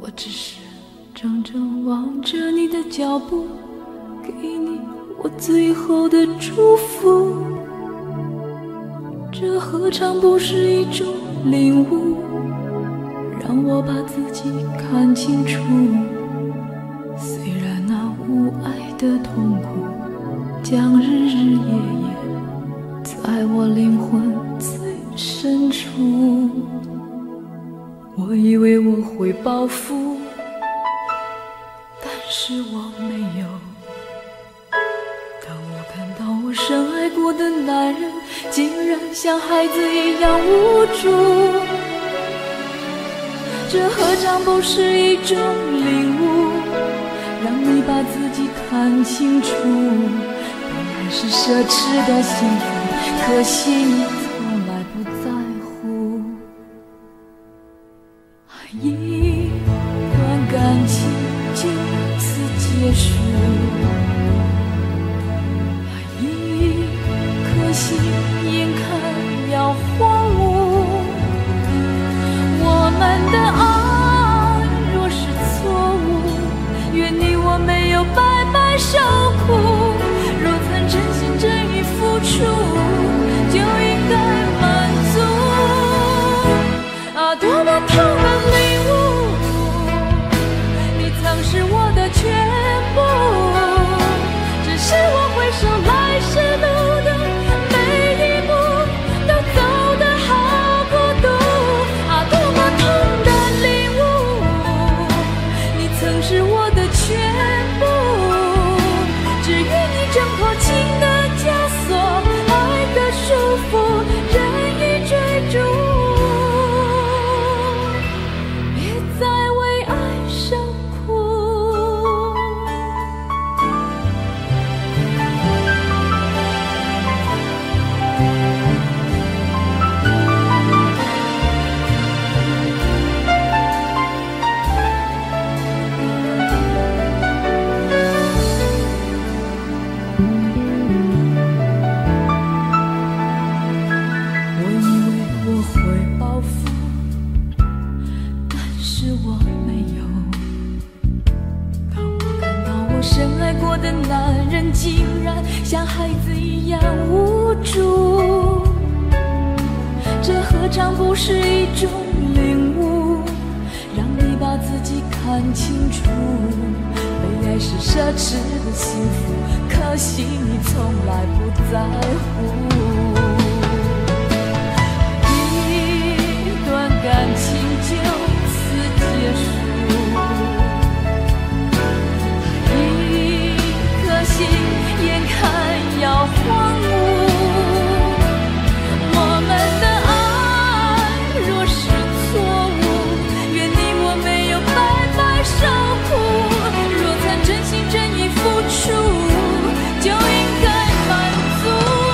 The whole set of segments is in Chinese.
我只是怔怔望着你的脚步，给你我最后的祝福。这何尝不是一种领悟，让我把自己看清楚。虽然那无爱的痛苦将日日夜夜在我灵魂最深处，我以为我会报复，但是我没有。当我看到我深爱过的男人竟然像孩子一样无助，这何尝不是一种领悟，让你把自己看清楚。本来是奢侈的幸福，可惜你从来不在乎。一段感情就此结束，一颗心眼看要荒芜。我们的爱若是错误，愿你我没有白白受苦。若曾真心真意付出，就应该满足。啊，多么痛的领悟，你曾是我的全部，只是我回首来时路的每一步都走得好孤独。啊，多么痛的领悟，你曾是我的全部，只愿你挣脱情的枷锁，爱的束缚，任意追逐，别再为爱受苦。我以为我会报复，但是我没有。当我看到我深爱过的男人竟然像孩子一样无助，这何尝不是一种领悟，让你把自己看清楚。被爱是奢侈的幸福，可惜你从来不在乎。一段感情就此结束，一颗心眼看要荒芜。我们的爱若是错误，愿你我没有白白受苦。若曾真心真意付出，就应该满足。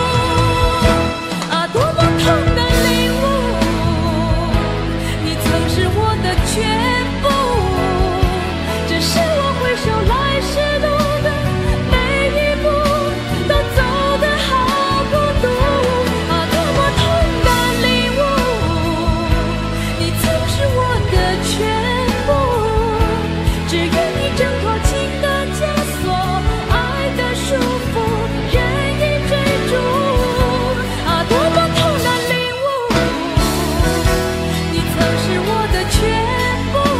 啊，多么痛的领悟，你曾是我的全部，只是我回首来时路的每一步都走得好孤独。啊，多么痛的领悟，你曾是我的全部，只愿你挣脱情的枷锁，爱的束缚，任意追逐。啊，多么痛的领悟，你曾是我的全部，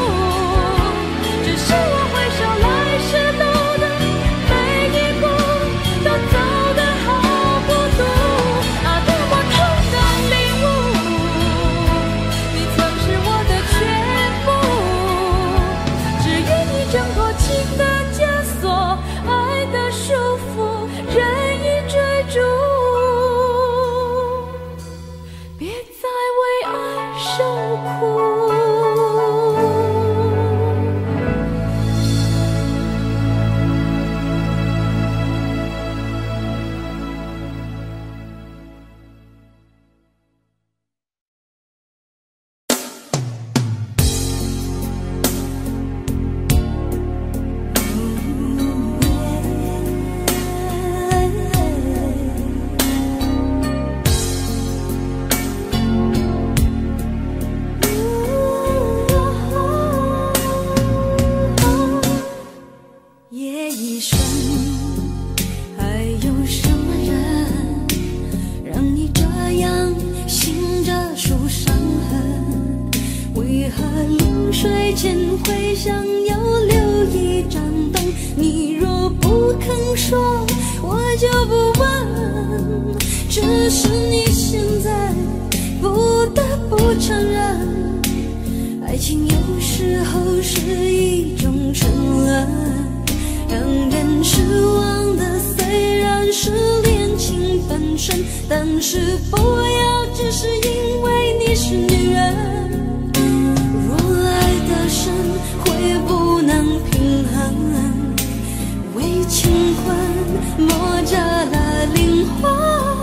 水前会想要留一盏灯，你若不肯说，我就不问。只是你现在不得不承认，爱情有时候是一种沉沦，让人失望的虽然是恋情本身，但是不要只是因为你是女人。若爱得深，会不能平衡，为情魂磨折了灵魂。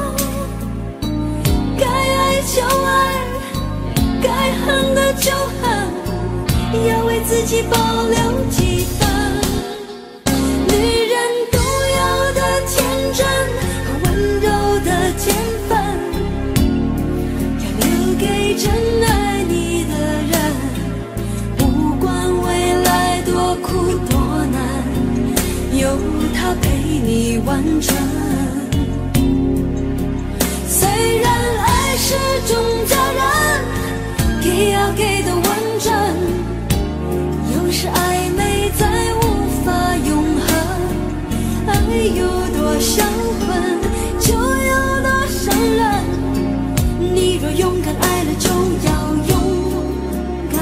该爱就爱，该恨的就恨，要为自己保留几分。女人独有的天真和温柔的天分，要留给真爱你的人。不管未来多苦多难，有他陪你完成。虽然爱是种责任，给要给的完整，有时暧昧再无法永恒。爱有多销魂，就有多伤人。你若勇敢爱了，就要勇敢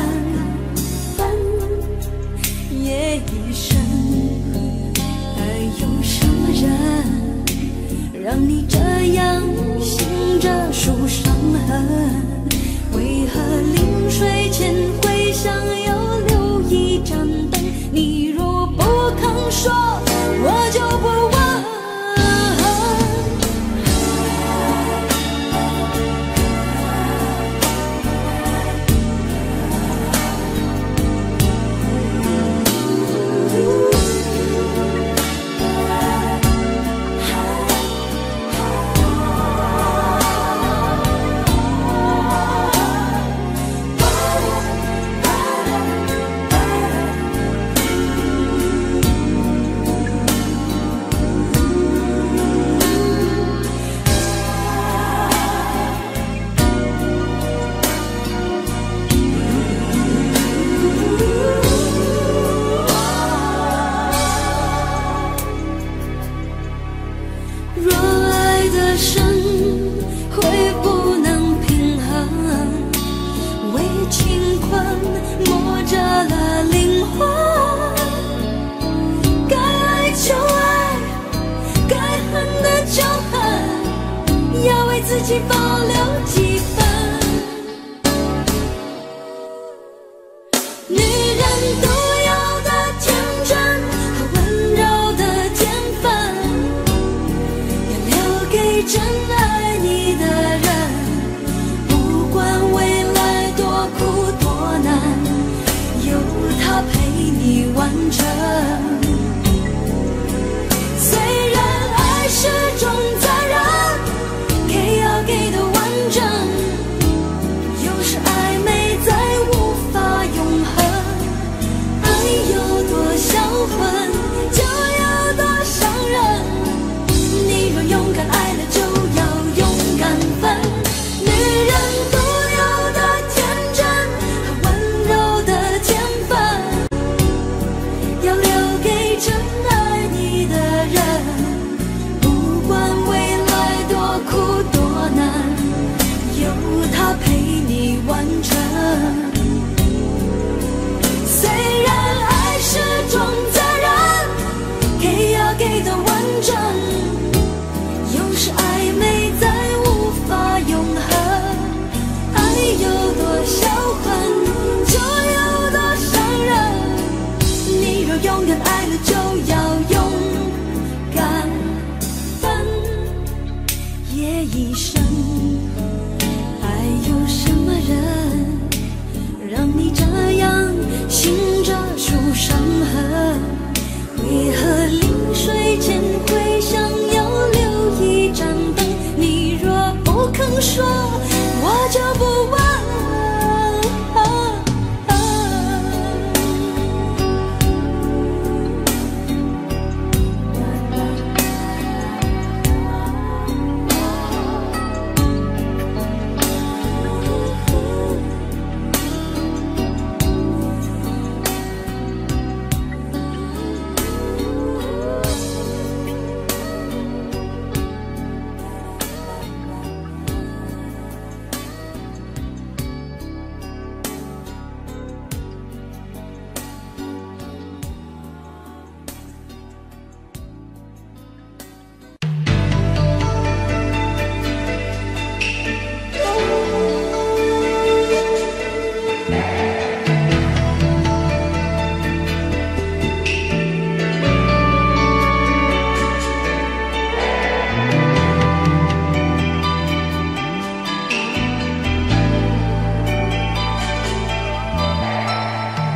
分也一生。爱有什么人，让你这样醒着数伤痕？为何临睡前会想要留一盏灯？你若不肯说，我就不问。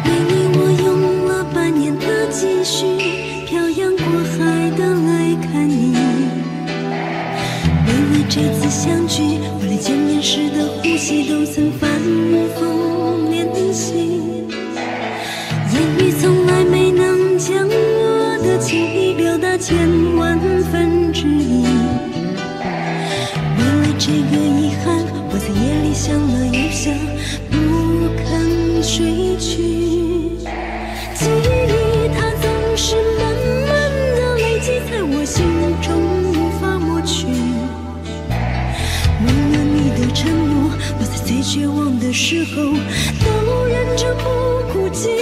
为你我用了半年的积蓄，漂洋过海的来看你。为了这次相聚，我连见面时的呼吸都曾反复练习。言语从来没能将我的情意表达千万分之一。为了这个遗憾，我在夜里想了又想，不肯睡去。记忆它总是慢慢的累积在我心中，无法抹去。为了你的承诺，我在最绝望的时候都忍着不哭泣。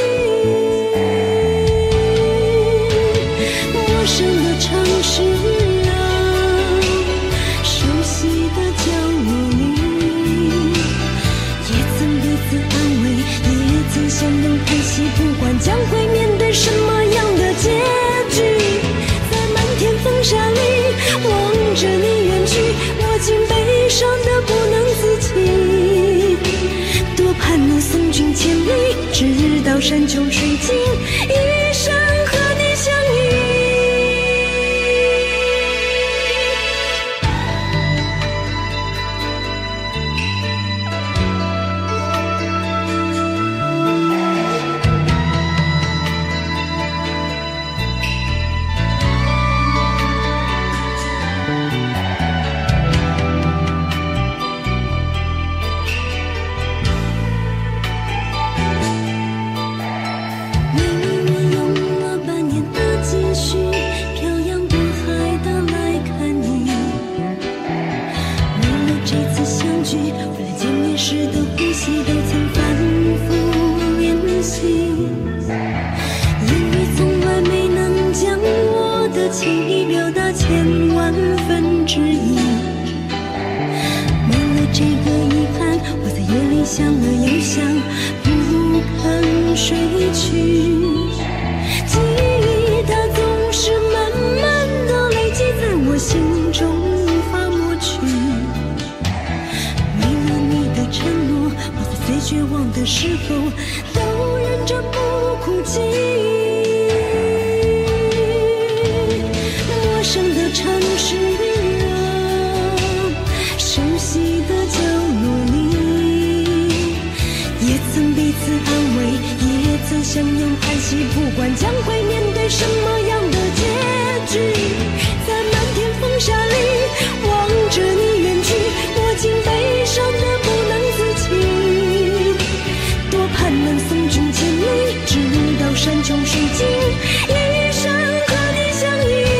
陌生的城市啊，熟悉的角落里，也曾彼此安慰，也曾相拥叹息，不管将会面对什么样的结局。在漫天风沙里望着你远去，我竟悲伤得不能自己。多盼能送君千里，直到山穷水尽，一生和你相依。情意表达千万分之一。为了这个遗憾，我在夜里想了又想，不肯睡去。记忆它总是慢慢的累积在我心中，无法抹去。为了你的承诺，我在最绝望的时候都忍着不哭泣。陌生的城市啊，熟悉的角落里，也曾彼此安慰，也曾相拥叹息，不管将会面对什么样的结局。在漫天风沙里望着你远去，我竟悲伤得不能自己。多盼能送君千里，直到山穷水尽，一生和你相依。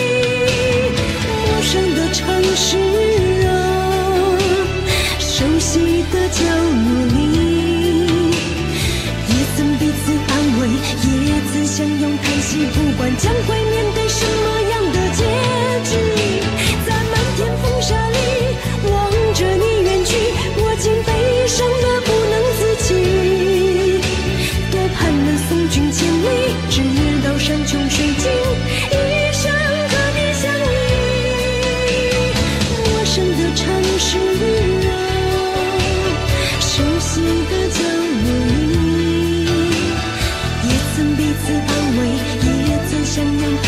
陌生的城市啊，熟悉的角落里，也曾彼此安慰，也曾相拥叹息，不管将会面对什么样的结局。在漫天风沙里望着你远去，我竟悲伤得不能自己。多盼能送君千里，直到山穷水尽，一生和你相依。陌生的城市啊，熟悉的角落里，也曾彼此安慰，也曾相拥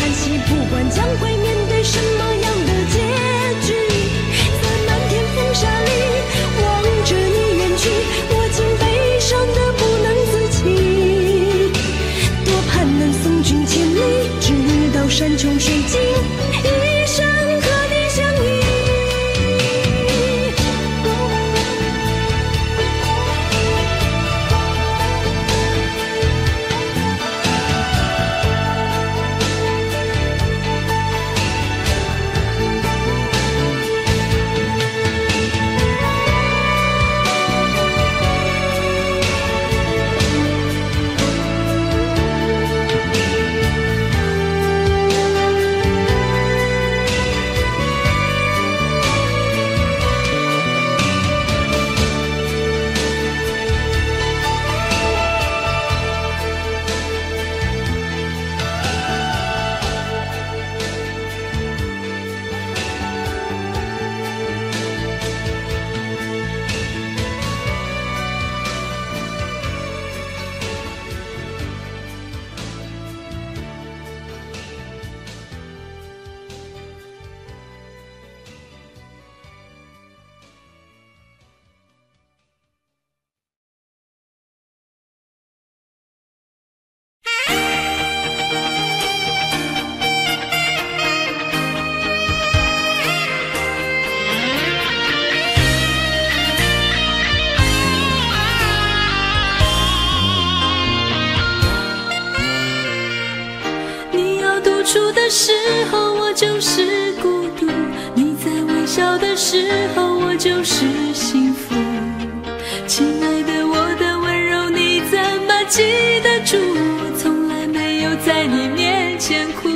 时候，我就是孤独；你在微笑的时候，我就是幸福。亲爱的，我的温柔你怎么记得住？我从来没有在你面前哭。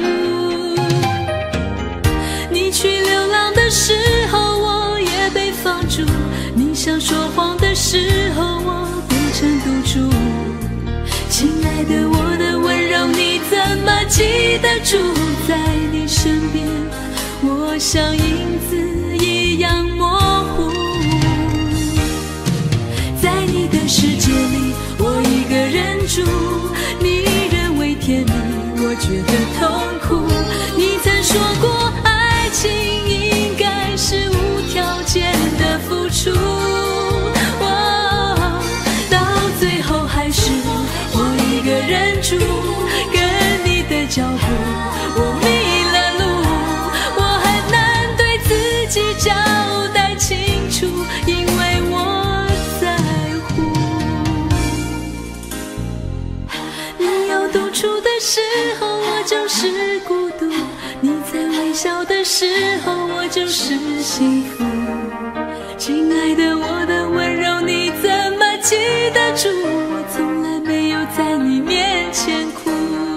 你去流浪的时候，我也被放逐；你想说谎的时候，我变成赌注。亲爱的，我的温柔你怎么记得住？在你身边，我像影子一样模糊。在你的世界里，我一个人住，你认为甜蜜，我觉得痛苦。你曾说过，爱情应该是无条件的付出。到最后还是我一个人住，跟你的脚步，我迷了路，我很难对自己交代清楚，因为我在乎。你有独处的时候，我就是孤独；你在微笑的时候，我就是幸福。亲爱的，我的温柔你怎么记得住？我从来没有在你面前哭。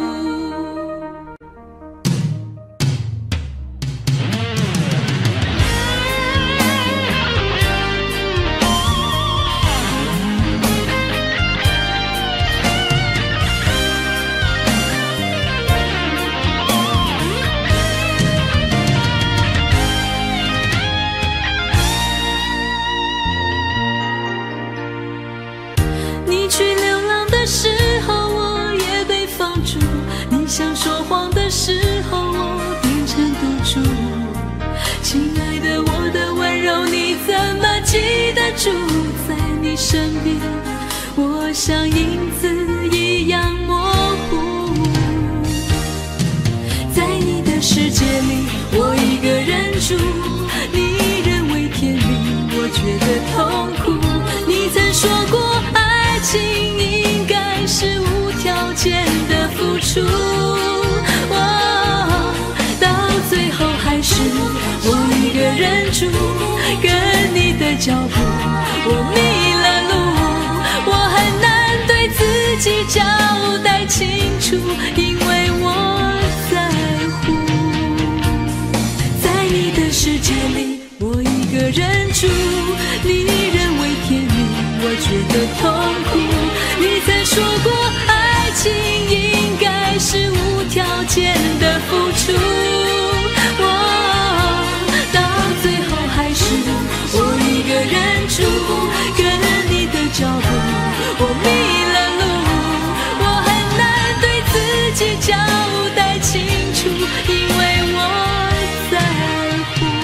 你去流浪的时候，我也被放逐；你想说谎的时候，我变成赌注。亲爱的，我的温柔你怎么记得住？在你身边，我像影子一样模糊。在你的世界里，我一个人住，你认为甜蜜，我觉得痛苦。你曾说过，爱情应该是无条件的付出。到最后还是我一个人住，跟你的脚步，我迷了路，我很难对自己交代清楚，因为我在乎。在你的世界里，我一个人住，你认为甜蜜，我觉得痛苦。你曾说过，爱情应该是无条件的付出。到最后还是我一个人住，跟你的脚步，我迷了路，我很难对自己交代清楚，因为我在乎。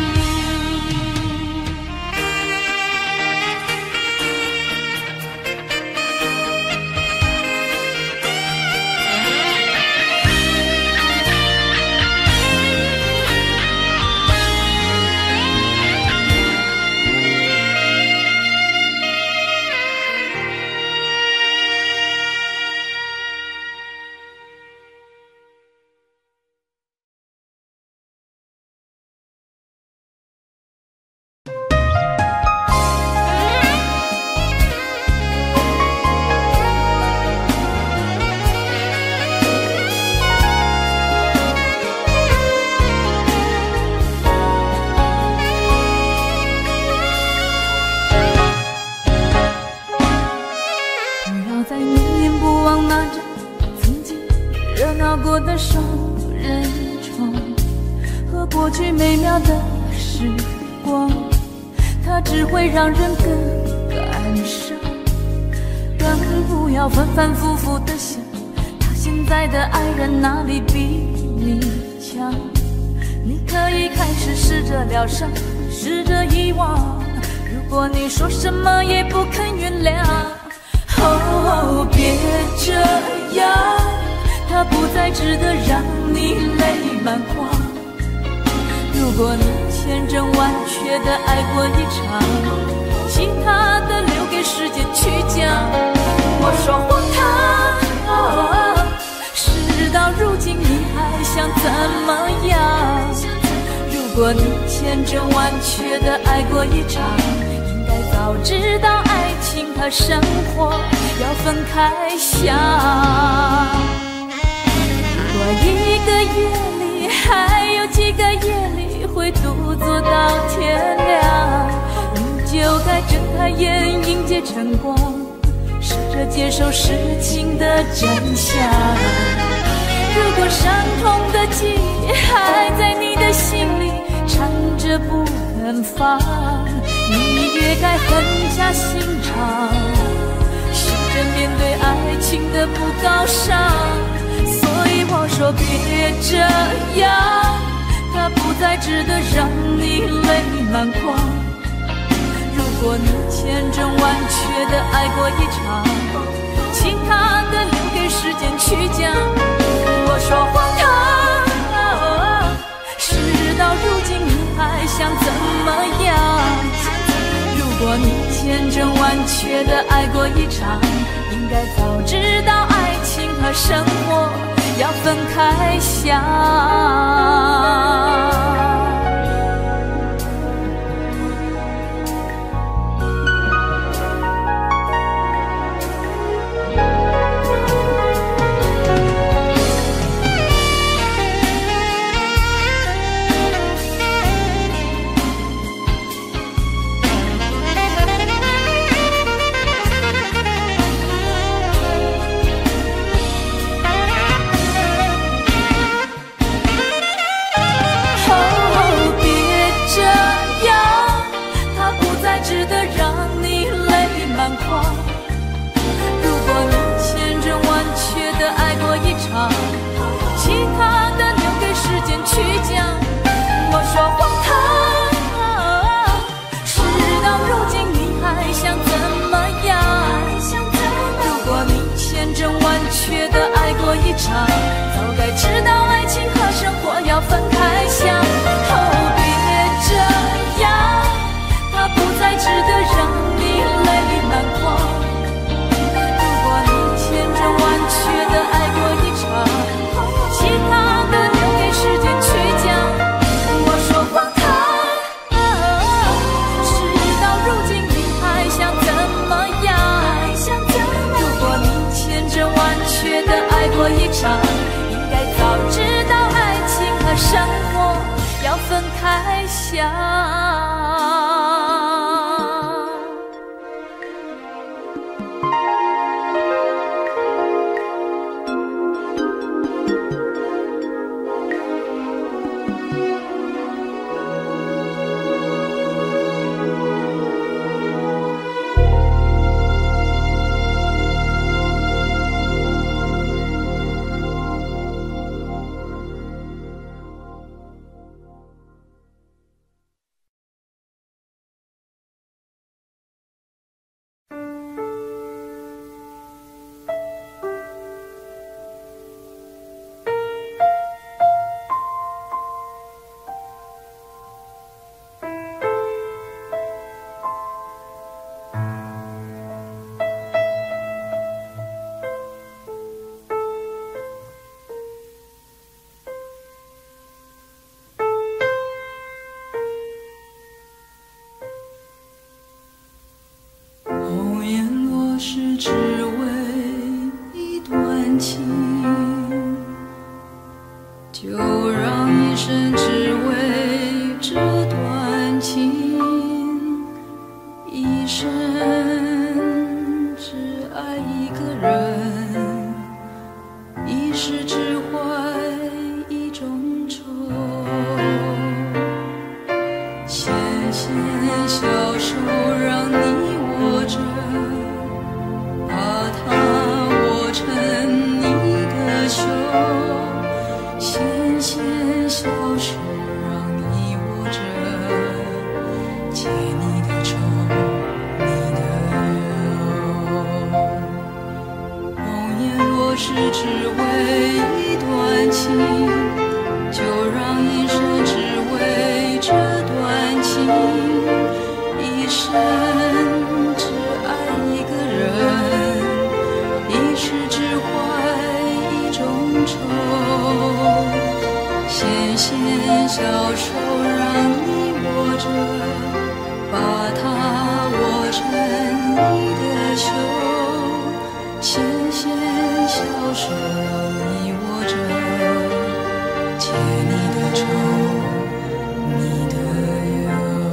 过的双人床和过去美妙的时光，它只会让人更感伤。更不要反反复复的想，他现在的爱人哪里比你强？你可以开始试着疗伤，试着遗忘。如果你说什么也不肯原谅，哦，别这样，它不再值得让你泪满眶。如果你千真万确的爱过一场，其他的留给时间去讲。我说荒唐，事到如今你还想怎么果你千真万确的爱过一场，应该早知道爱情和生活要分开想。如果一个夜里还有几个夜里会独坐到天亮，你就该睁开眼迎接晨光，试着接受事情的真相。如果伤痛的记忆还在你的心里缠着不肯放，你也该狠下心肠，试着面对爱情的不高尚。所以我说别这样，它不再值得让你泪满眶。如果你千真万确的爱过一场，其他的留给时间去讲。我说荒唐，事到如今你还想怎么样？如果你千真万确的爱过一场，应该早知道爱情和生活要分开想。如果你千真万确的爱过一场，其他的留给时间去讲。我说荒唐，事到如今你还想怎么样？如果你千真万确的爱过一场，早该知道爱情和生活要分开想。别这样，它不再值得让你泪满眶。如果你千真万确的爱过一场，其他的留给时间去讲。我说荒唐，事到如今你还想怎么样？如果你千真万确的爱过一场，应该早知道爱情和生活要分开想。 只为一段情，就让一生只为这段情，一生只爱一个人，一世只怀一种愁。纤纤小手让你握着，纤纤小手让你握着，解你的愁，你的忧。红颜若是只为一段情，就让一生只为这段情，一生只爱一个人，一世只怀一种愁。纤纤小手让着，把它握成你的手，纤纤小手你握着，借你的愁，你的忧。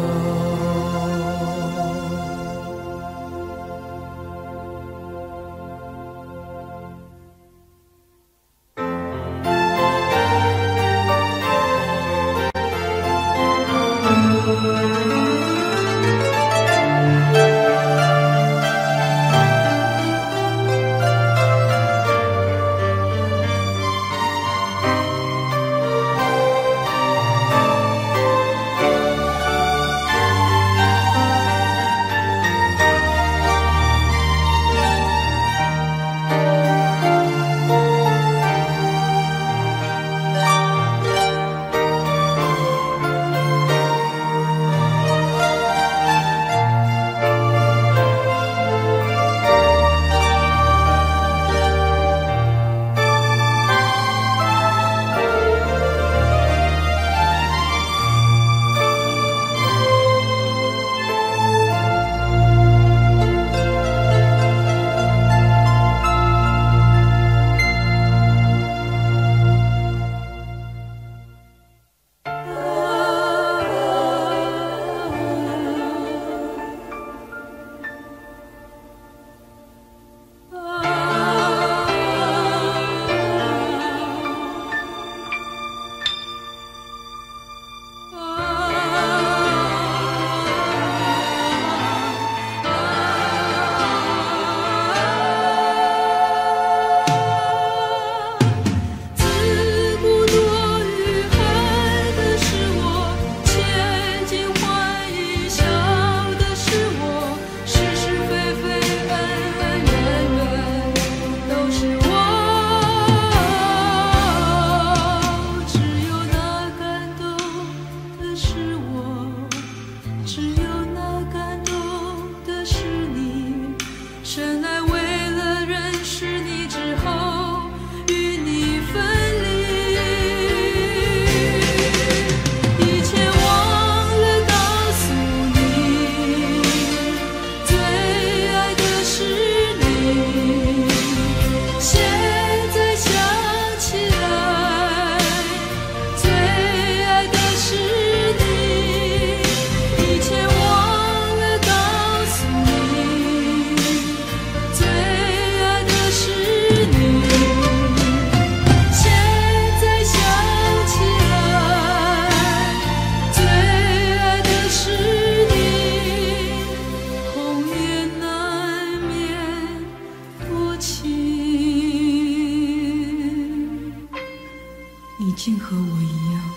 已经和我一样。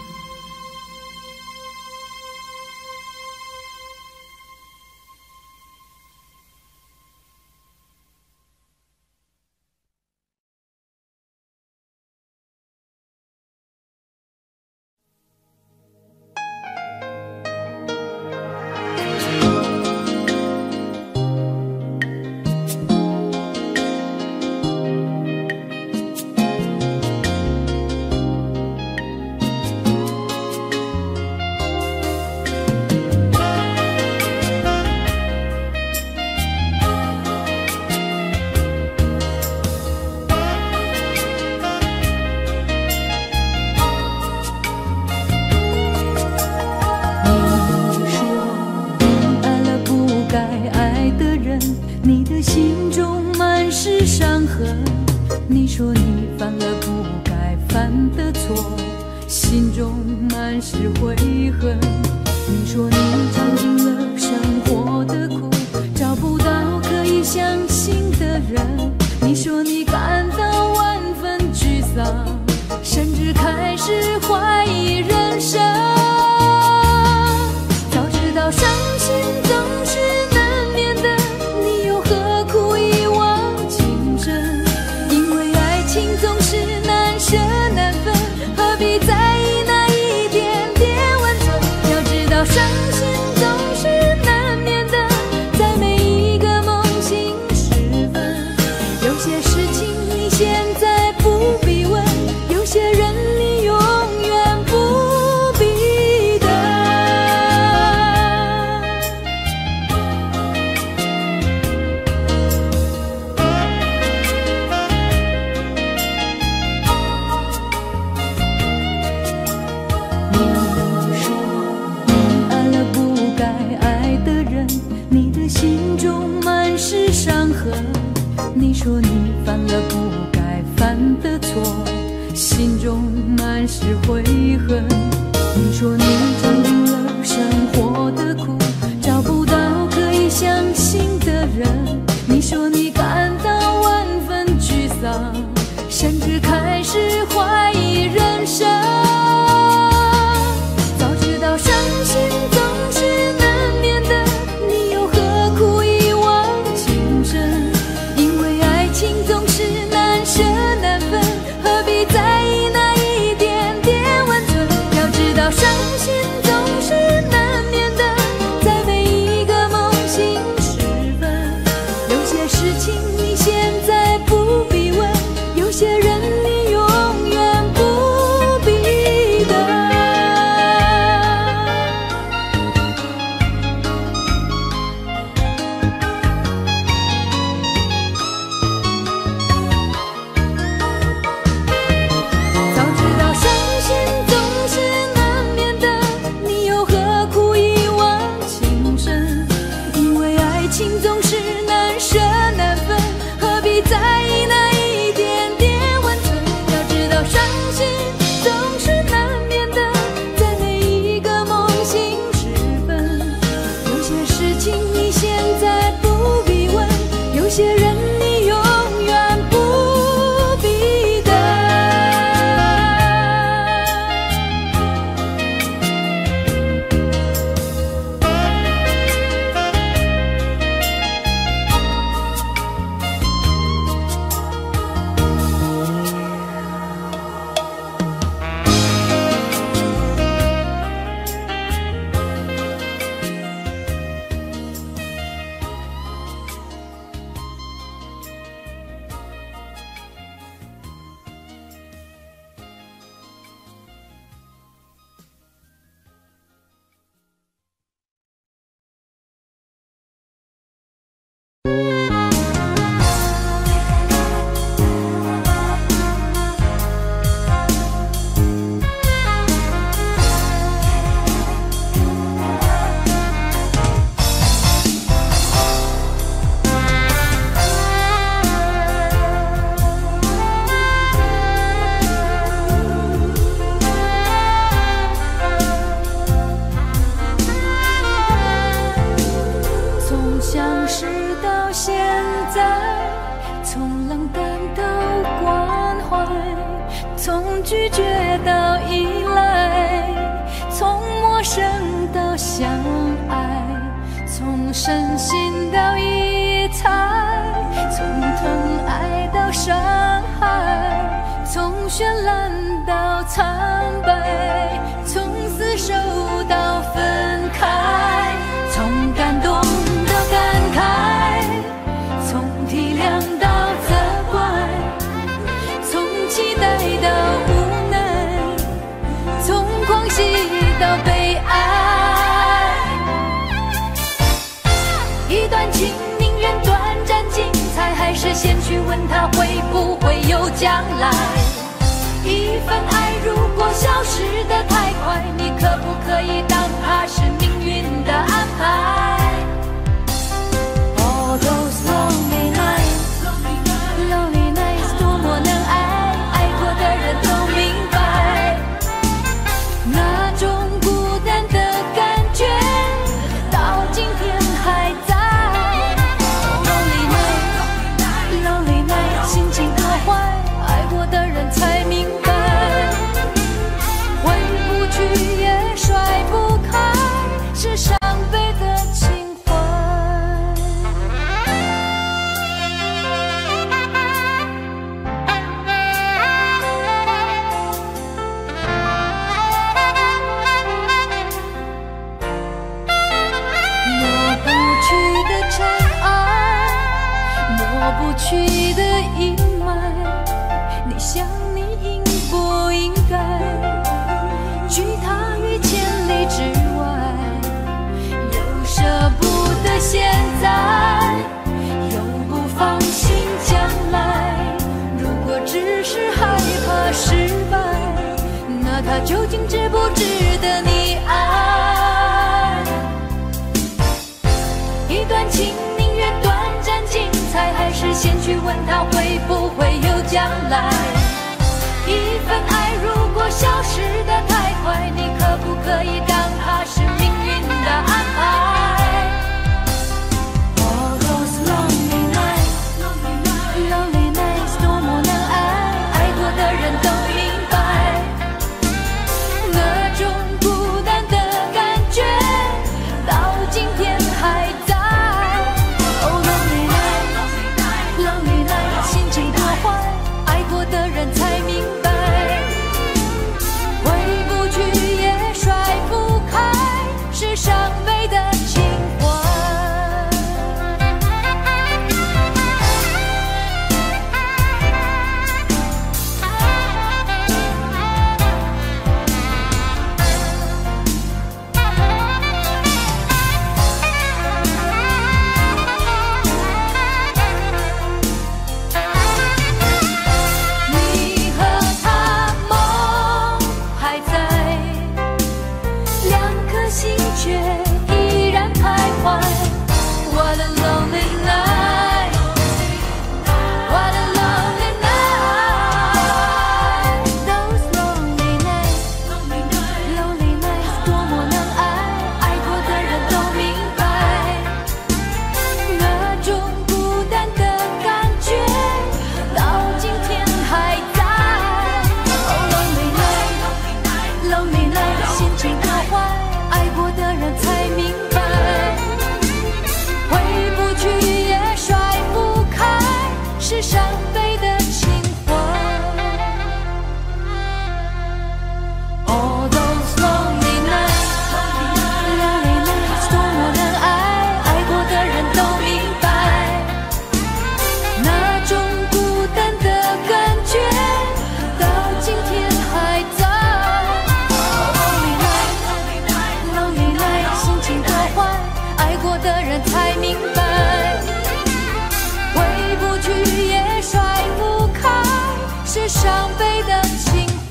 你说你犯了不该犯的错，心中满是悔恨。你说你尝尽了生活的苦，找不到可以相信的人。你说你感到万分沮丧，甚至开始怀疑人生。早知道伤心总是难免的，你又何苦一往情深？因为爱情总是难舍难分，何必在意那一点点温存？要知道伤心总是难免的，在每一个梦醒时分。有些事情你现在不必问，有些人你永远不必等。 了不该犯的错，心中满是悔恨。你说你尝尽了生活的苦，找不到可以相信的人。你说你感到万分沮丧，甚至开始怀疑人生。早知道伤心总是难免的，你又何苦一往情深？因为爱情总是难舍难分，何必在意那一点点温存？要知道伤心总是难免的，在每一个梦醒时分。有些事情你现在不必问，有些人你永远不必等。早知道伤心总是难免的，你又何苦一往情深？因为爱情总是难舍难分，何必在意那一点点温存？要知道伤心总是难免的，在每一个梦醒时分。有些事情你现在不必问，有些人你永远不必等。从相识到现在，从冷淡到关怀，从拒绝到依赖，从陌生到相爱，从深信到疑猜，从疼爱到伤害，从绚烂到苍白，从厮守到分开，从感动到感慨，从体谅到责怪，从期待到无奈，从狂喜到悲哀。一段情宁愿短暂精彩，还是先去问他会不会有将来？一份爱如果消失得太快，你可不可以当它是命运的安排？All those lonely nights, lonely nights， 多么能爱，爱过的人都明白，那种孤单的感觉到今天还在。Lonely night, lonely night， 心情多坏，爱过的人才明白，回不去也甩不开，是伤悲的情怀。抹不去的尘埃，抹不去的阴霾，你想你应不应该拒他于千里之外？又舍不得现在，又不放心将来。如果只是害怕失败，那他究竟值不值得你爱？一段情宁愿短暂精彩，还是先去问他会不会来。一份爱如果消失得太快，你可不可以当它是命运的安排？ All those lonely nights, lonely nights 多么难挨，爱过的人都明白，那种孤单的感觉到今天还在。Oh lonely night, lonely night 心情多坏，爱过的人才明白，回不去也甩不开，是伤悲的情怀。你和他梦还在，两颗心却依然徘徊。What a lonely night, what a lonely night. Those lonely nights, lonely nights 多么难挨，爱过的人都明白，那种孤单的感觉到今天还在。Oh lonely night, lonely night 心情多坏，爱过的人才明白，回不去也甩不开，是伤悲的情怀。All those lonely nights, lonely nights 多么难挨，爱过的人都明白，那种孤单的感觉到今天还在。Lonely night, lonely night 心情多坏，爱过的人才明白，回不去也甩不开，是伤悲的情怀。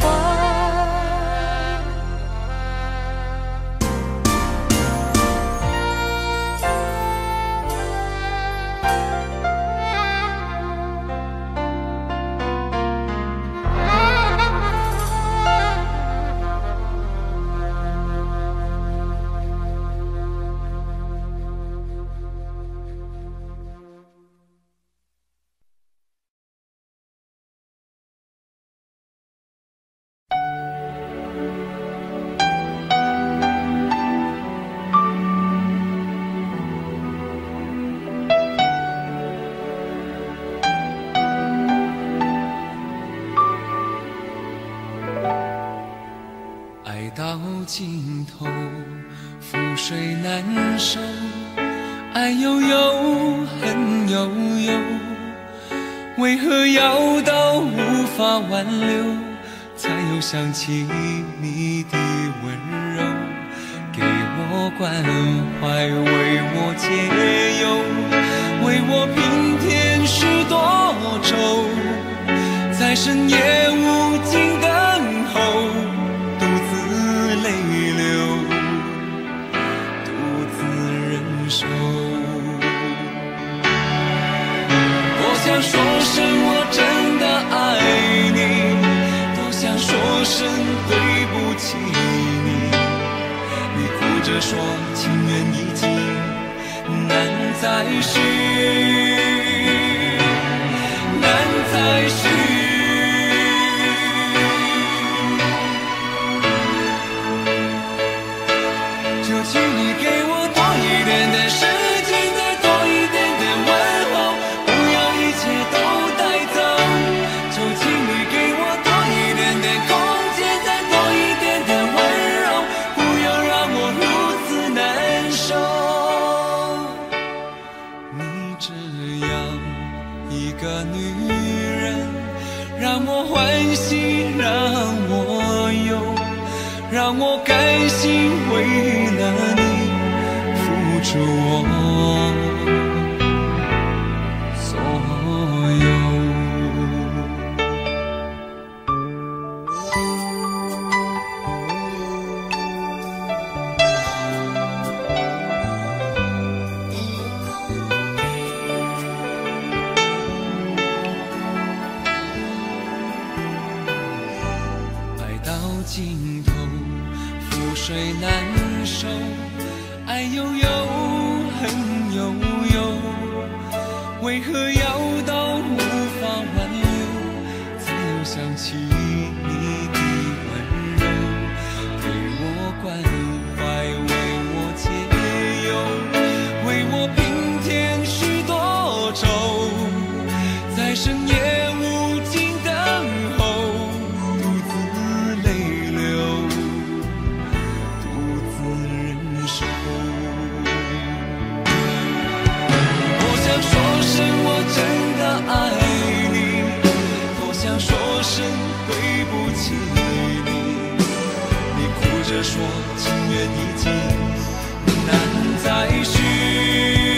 爱到尽头，覆水难收，爱悠悠，恨悠悠，为何要到无法挽留，才又想起你的温柔，给我关怀，为我解忧，为我平添许多愁，在深夜无尽等候，独自泪流，独自忍受。多想说声我真的爱你，多想说声对不起你，你哭着说情缘已尽，难再续，难再续。就请你给我多一点的时间，再多一点的问候，不要一切都带走。就请你给我多一点的空间，再多一点的温柔，不要让我如此难受。你这样一个女人，让我欢喜，让我忧，让我甘心为了你付出我所有。 尽头，覆水难收，爱悠悠，恨悠悠，为何要到无法挽留，才又想起你的温柔，给我关怀，为我解忧，为我平添许多愁，在深夜无尽等候，独自泪流，独自忍受。多想说声我真的爱你，多想说声对不起你，你哭着说情缘已尽，难再续，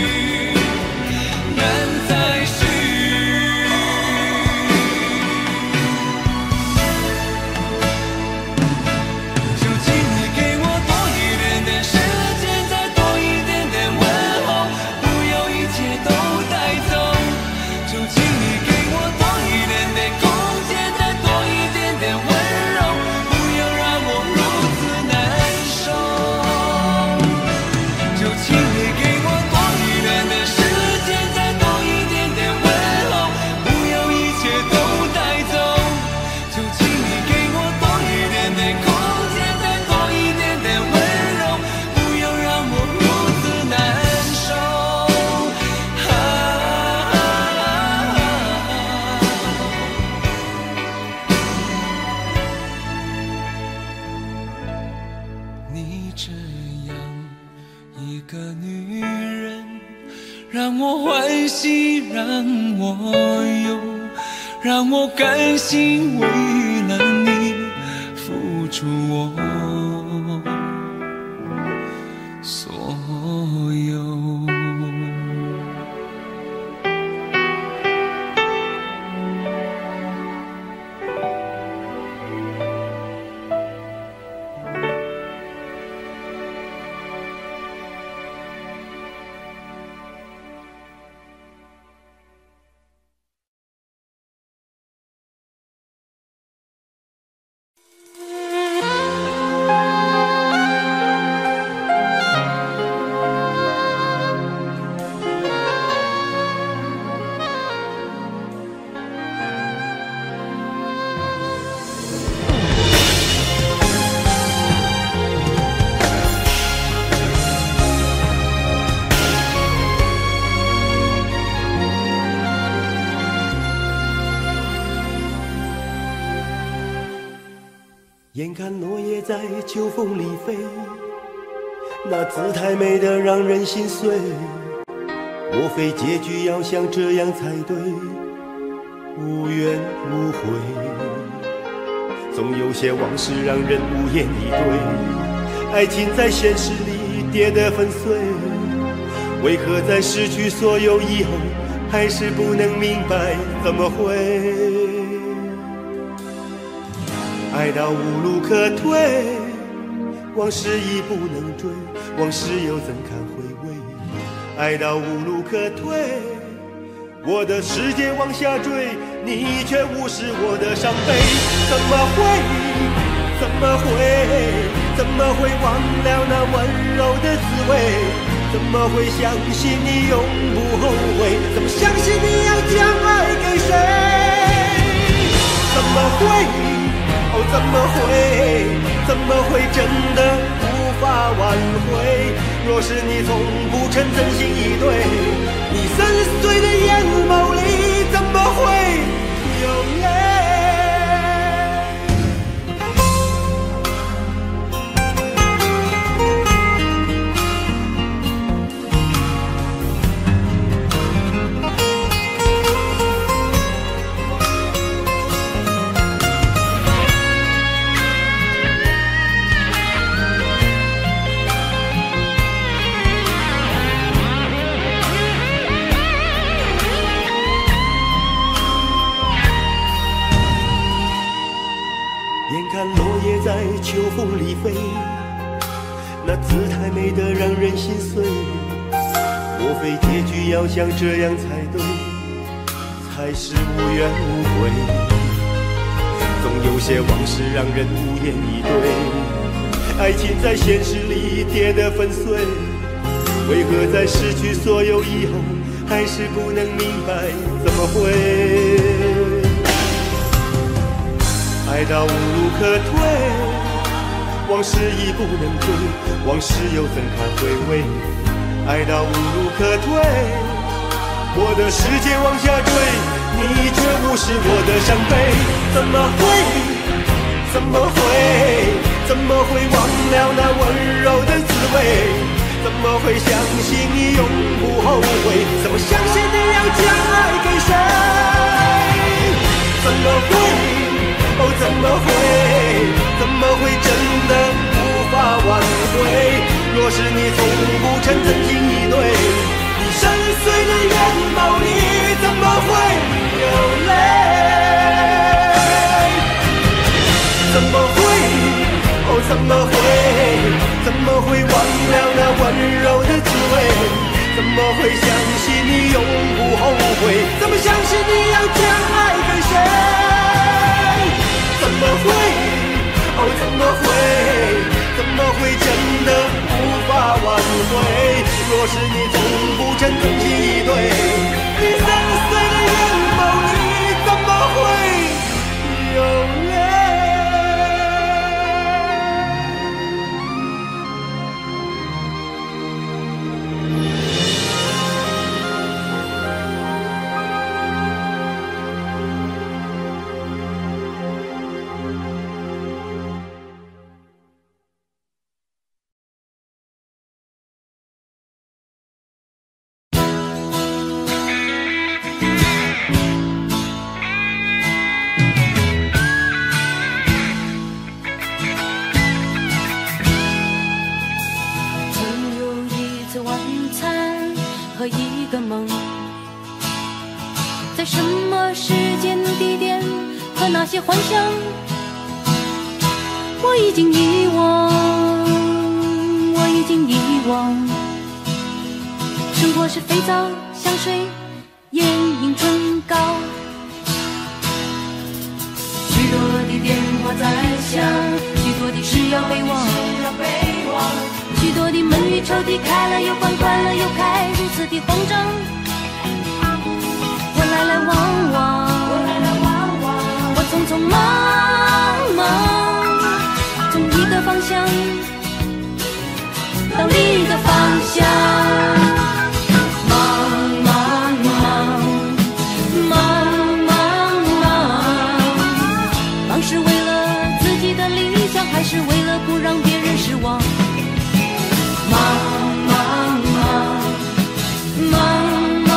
难再续。就请你给我多一点点时间，再多一点点问候，不要一切都带走。就请你给我多一点点空间，再多一点点温柔，不要让我如此难受。就请你给我多一点点时间，再多一点点问候，不要一切都带走。就请你给我多一点点空间，再多一点点温柔，不要让我如此难受。你这样一个女人，让我欢喜，让我忧，让我甘心为了你付出我所有。 眼看落叶在秋风里飞，那姿态美得让人心碎。莫非结局要像这样才对，无怨无悔。总有些往事让人无言以对，爱情在现实里跌得粉碎。为何在失去所有以后，还是不能明白怎么会？爱到无路可退，往事已不能追，往事又怎堪回味？爱到无路可退，我的世界往下坠，你却无视我的伤悲。怎么会？怎么会？怎么会忘了那温柔的滋味？怎么会相信你永不后悔？怎么相信你要将爱给谁？怎么会？哦，怎么会？怎么会真的无法挽回？若是你从不曾真心以对，你深邃的眼眸里怎么会有泪？在秋风里飞，那姿态美得让人心碎。莫非结局要像这样才对，才是无怨无悔？总有些往事让人无言以对。爱情在现实里跌得粉碎，为何在失去所有以后，还是不能明白怎么会？爱到无路可退，往事已不能追，往事又怎堪回味？爱到无路可退，我的世界往下坠，你却无视我的伤悲。怎么会？怎么会？怎么会忘了那温柔的滋味？怎么会相信你永不后悔？怎么相信你要将爱给谁？怎么会？哦，怎么会？怎么会真的无法挽回？若是你从不曾真心以对，你深邃的眼眸里怎么会有泪？怎么会？哦，怎么会？怎么会忘了那温柔的滋味？怎么会相信你永不后悔？怎么相信你要将爱给谁？怎么会？哦，怎么会？怎么会真的无法挽回？若是你从不曾真心以对，你深邃的眼眸里怎么会有泪？ 在什么时间地点和那些幻想，我已经遗忘，我已经遗忘。生活是肥皂、香水、眼影、唇膏，许多的电话在响，许多的事要备忘，许多的门与抽屉开了又关，关了又开，如此的慌张。我来来往往，我匆匆忙忙，从一个方向到另一个方向，忙忙忙，忙忙忙，忙是为了自己的理想，还是为了不让别人失望？忙忙忙，忙。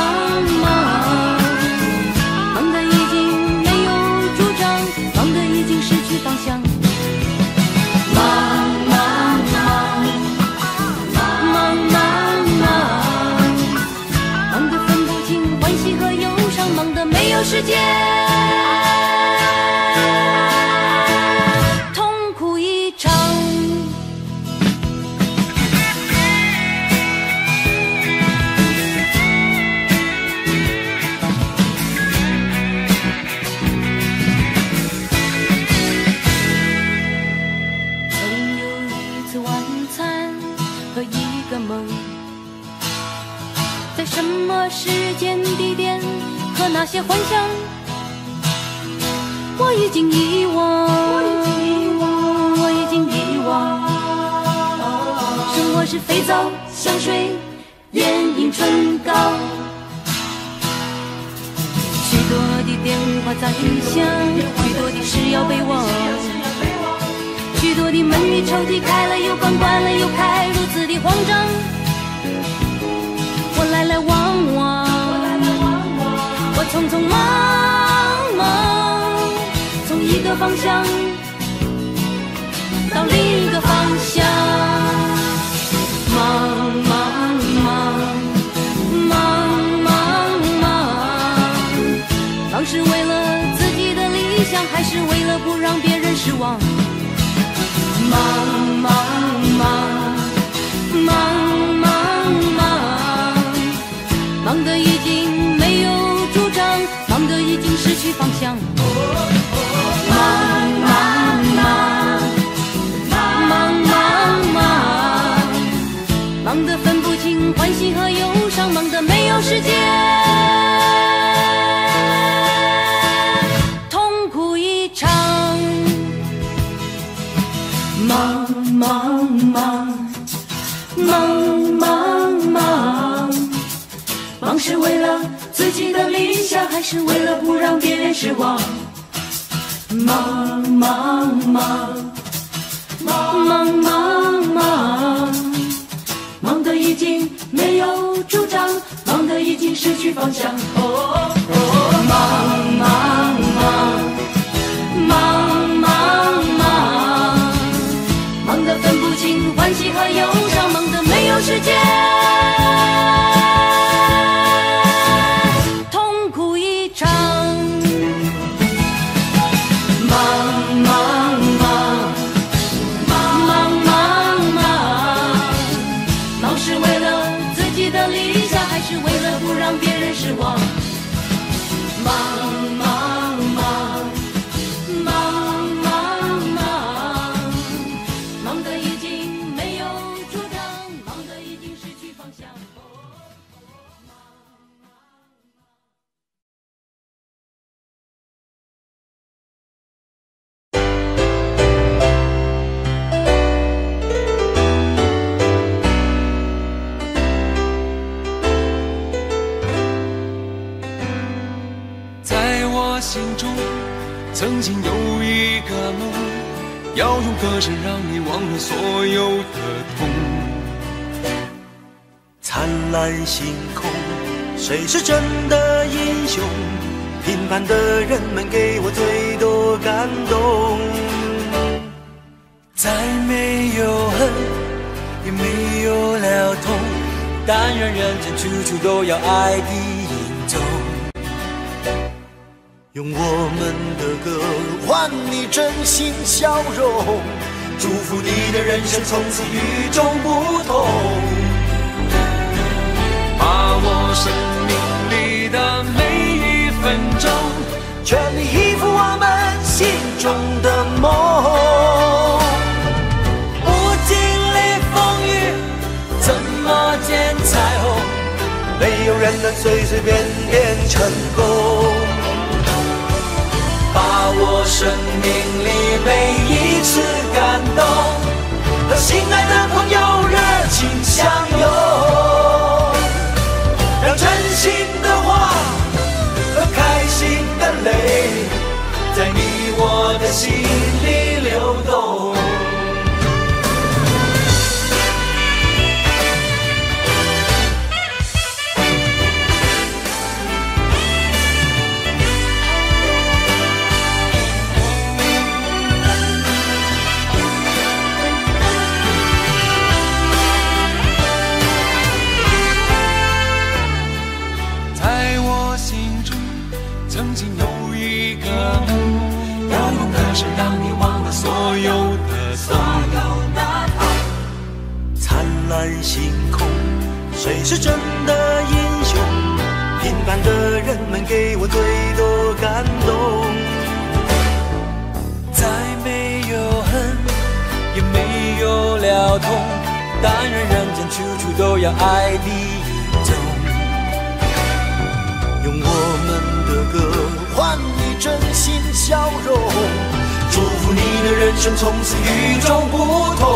方向，忙忙忙，忙忙忙，忙得分不清欢喜和忧伤，忙得没有时间，痛苦一场。在什么时间地点和那些幻想，我已经遗忘，我已经遗忘。生活是肥皂、香水、眼影、唇膏，许多的电话在响，许多的事要备忘，许多的门与抽屉开了又关，关了又开，如此的慌张。我来来往往，我匆匆忙忙，从一个方向到另一个方向，忙忙忙，忙忙忙，忙是为了自己的理想，还是为了不让别人失望？忙忙忙，忙忙忙，忙得已经没有主张，忙得已经失去方向。忙。 失望。忙忙忙忙忙忙忙，忙得已经没有主张，忙得已经失去方向。哦哦，忙忙忙忙忙忙，忙得分不清欢喜和忧伤，忙得没有时间痛苦一场。是为了不让别人失望。忙忙忙忙忙忙，忙得已经没有主张，忙得已经失去方向。 心中曾经有一个梦，要用歌声让你忘了所有的痛。 灿烂星空，谁是真的英雄？平凡的人们给我最多感动。 再没有恨，也没有了痛，但愿人间处处都有爱的影踪。 用我们的歌换你真心笑容，祝福你的人生从此与众不同。 把握生命里的每一分钟， 全力以赴我们心中的梦。 不经历风雨，怎么见彩虹？ 没有人能随随便便成功。 把握生命里每一次感动， 和心爱的朋友热情相拥，让真心的话和开心的泪，在你我的心里流动。 曾经有一个梦，要用歌声让你忘了所有的痛。 灿烂星空，谁是真的英雄？平凡的人们给我最多感动。 再没有恨，也没有了痛，但愿人间处处都有爱的影踪。 用我们的歌换你真心笑容，祝福你的人生从此与众不同。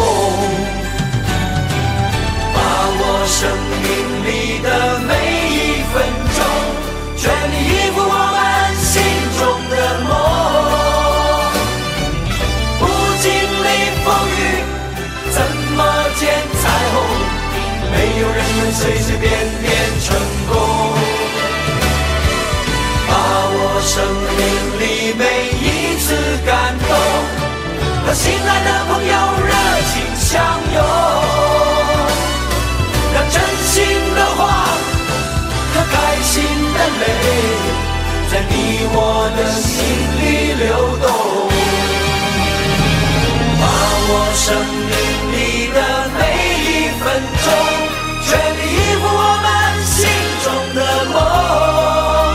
把握生命里的每一分钟，全力以赴我们心中的梦。不经历风雨，怎么见彩虹？没有人能随随便便成功。把握生命里每一次感动，和心爱的朋友热情相拥，让真心的话和开心的泪，在你我的心里流动。把握生命里的每一分钟，全力以赴我们心中的梦。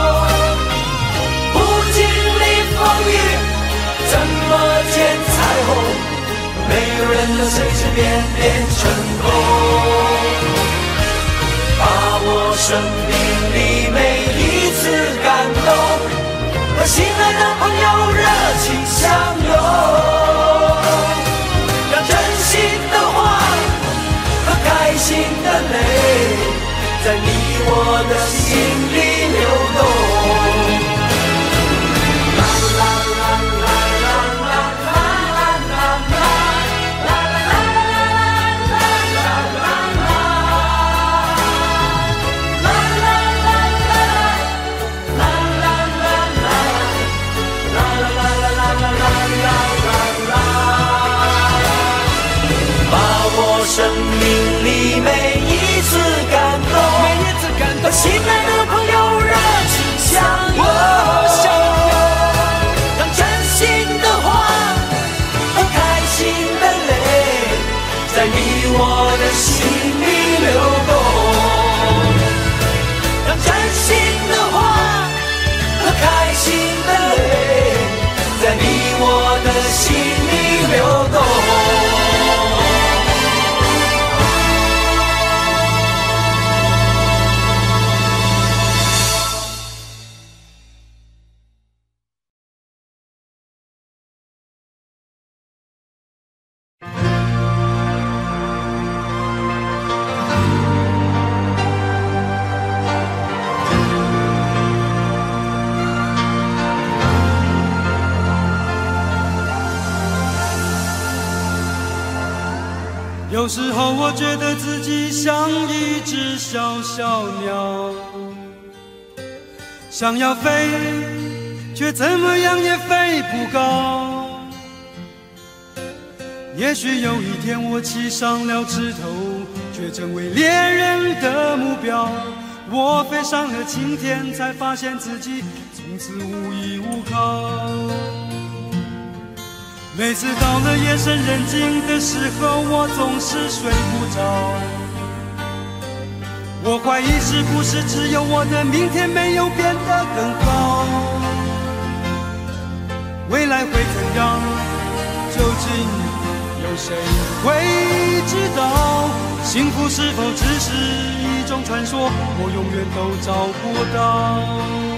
怎么见彩虹？没有人能随随便便成功。把握生命里每一次感动，和心爱的朋友热情相拥，让真心的话和开心的泪，在你我的心里流动。 心爱的朋友热情相拥，让真心的话和开心的泪在你我的心里流动，让真心的话和开心的泪在你我的心里流动。 有时候我觉得自己像一只小小鸟，想要飞，却怎么样也飞不高。也许有一天我栖上了枝头，却成为猎人的目标。我飞上了青天，才发现自己从此无依无靠。每次到了夜深人静的时候，我总是睡不着。我怀疑是不是只有我的明天没有变得更好？未来会怎样？究竟有谁会知道？幸福是否只是一种传说？我永远都找不到。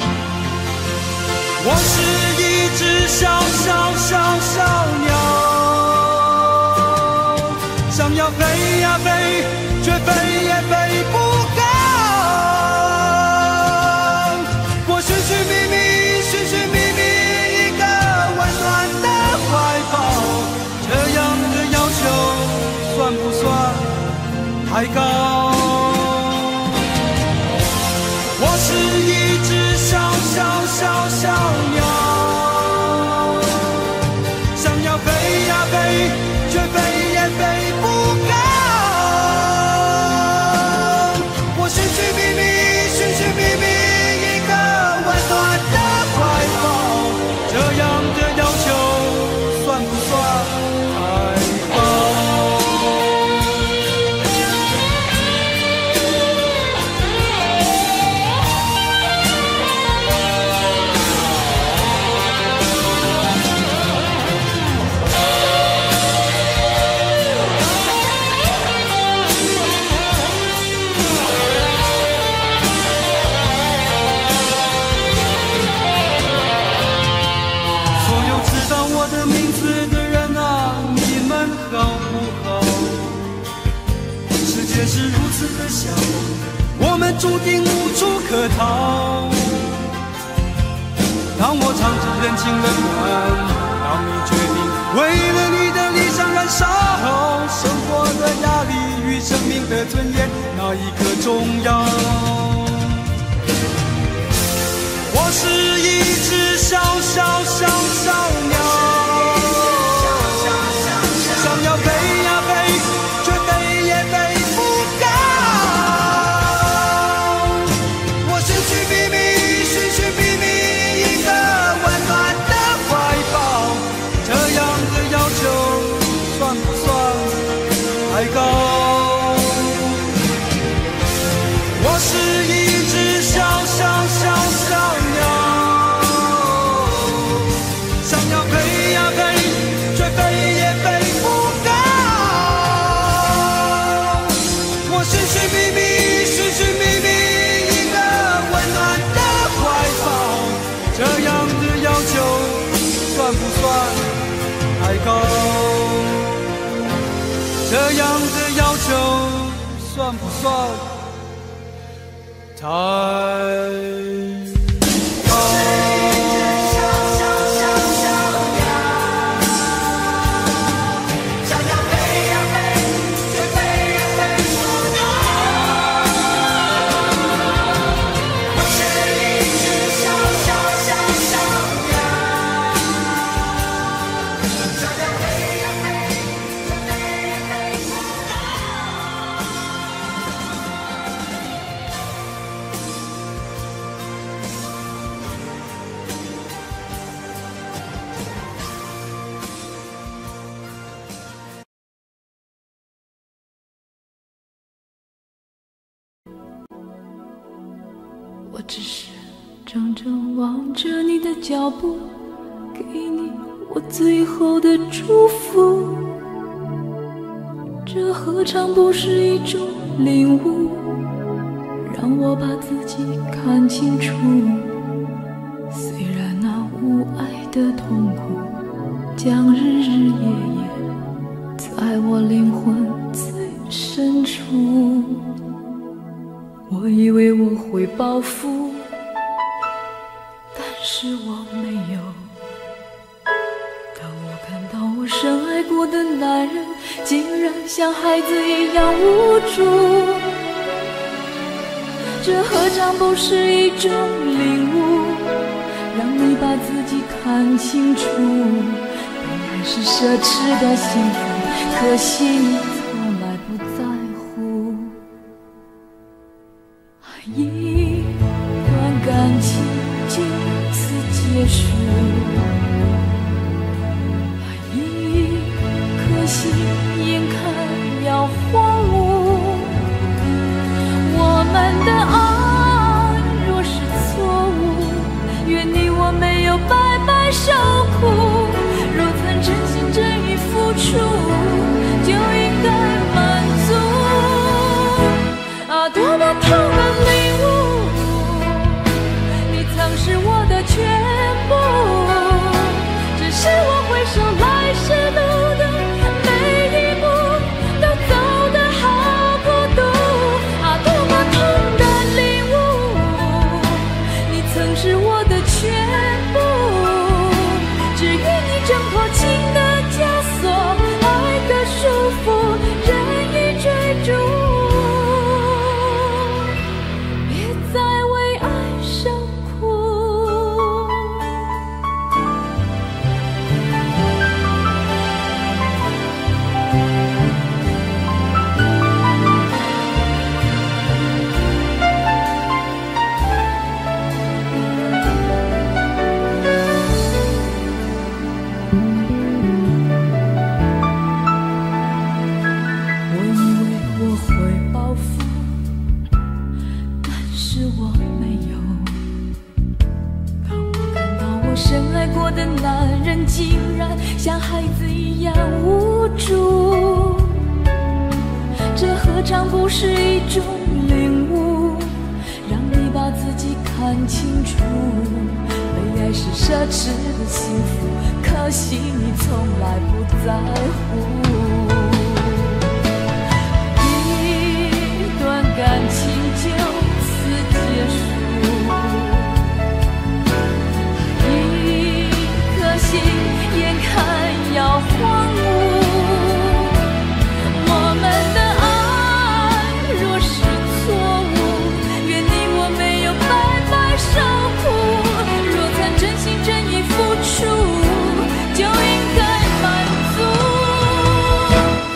我是一只小小小小鸟，想要飞呀飞，却飞也飞不高。我寻寻觅觅，寻寻觅觅一个温暖的怀抱，这样的要求算不算太高？我是一只小小小小鸟，想要飞呀飞，却飞也飞不高。我寻寻觅觅，寻寻觅觅一个温暖的怀抱，这样的要求算不算太高？是如此的小，我们注定无处可逃。当我尝尽人情冷暖，当你决定为了你的理想燃烧，生活的压力与生命的尊严，哪一个重要？我是一只小小小小鸟，想要飞呀飞，却飞也飞不高。我寻寻觅觅，寻寻觅觅一个温暖的怀抱，这样的要求算不算太高？我是一只小小小小鸟，想要飞呀飞，却飞也飞不高。我寻寻觅觅，寻寻觅觅一个温暖的怀抱，这样的要求算不算太高？这样的要求算不算太高？ 我只是怔怔望着你的脚步，给你我最后的祝福。这何尝不是一种领悟，让我把自己看清楚。虽然那无爱的痛苦将日日夜夜在我灵魂最深处，我以为我会报复，但是我没有。当我看到我深爱过的男人竟然像孩子一样无助，这何尝不是一种领悟，让你把自己看清楚。本来是奢侈的幸福，可惜你从来不在乎。一段感情就此结束，一颗心眼看要荒芜。我们的爱若是错误，愿你我没有白白受苦。若曾真心真意付出，就应该满足。啊，多么痛的领悟，你曾是我的全部，只是我回首来时路的每一步都走得好孤独。啊，多么痛的领悟，你曾是我的全部，只愿你挣脱情的枷锁，爱的束缚，任意追逐，别再为爱受苦。我以为我会报复，但是我没有。当我看到我深爱过的男人竟然像孩子一样无助，这何尝不是一种领悟，让你把自己看清楚。被爱是奢侈的幸福，可惜你从来不在乎。一段感情就此结束，一颗心眼看要荒芜。我们的爱若是错误，愿你我没有白白受苦。若曾真心真意付出，就应该满足。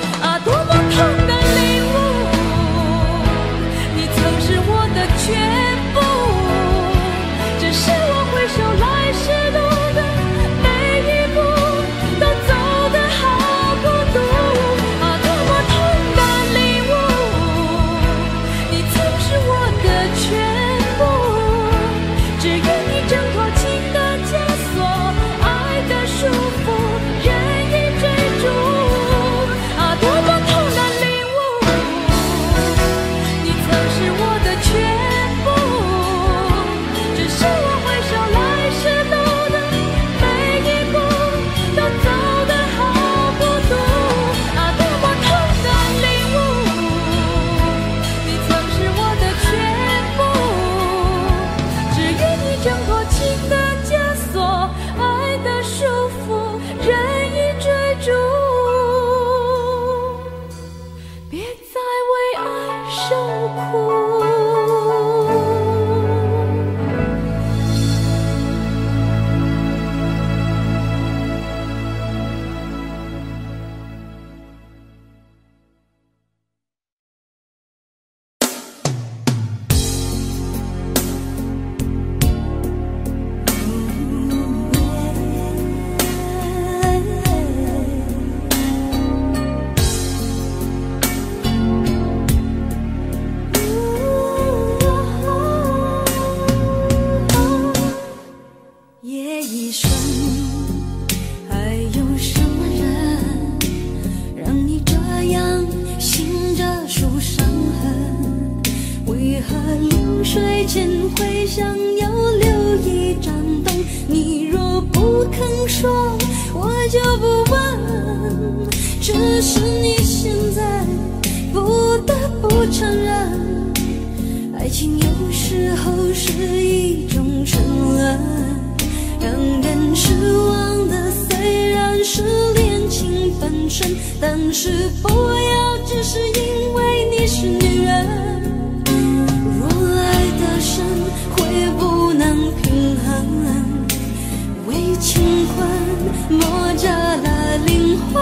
生，还有什么人让你这样醒着数伤痕？为何临睡前会想要留一盏灯？你若不肯说，我就不问。只是你现在不得不承认，爱情有时候是一种沉沦，让人失望的虽然是恋情本身，但是不要只是因为你是女人。若爱得深，会不能平衡，为情困磨折了灵魂。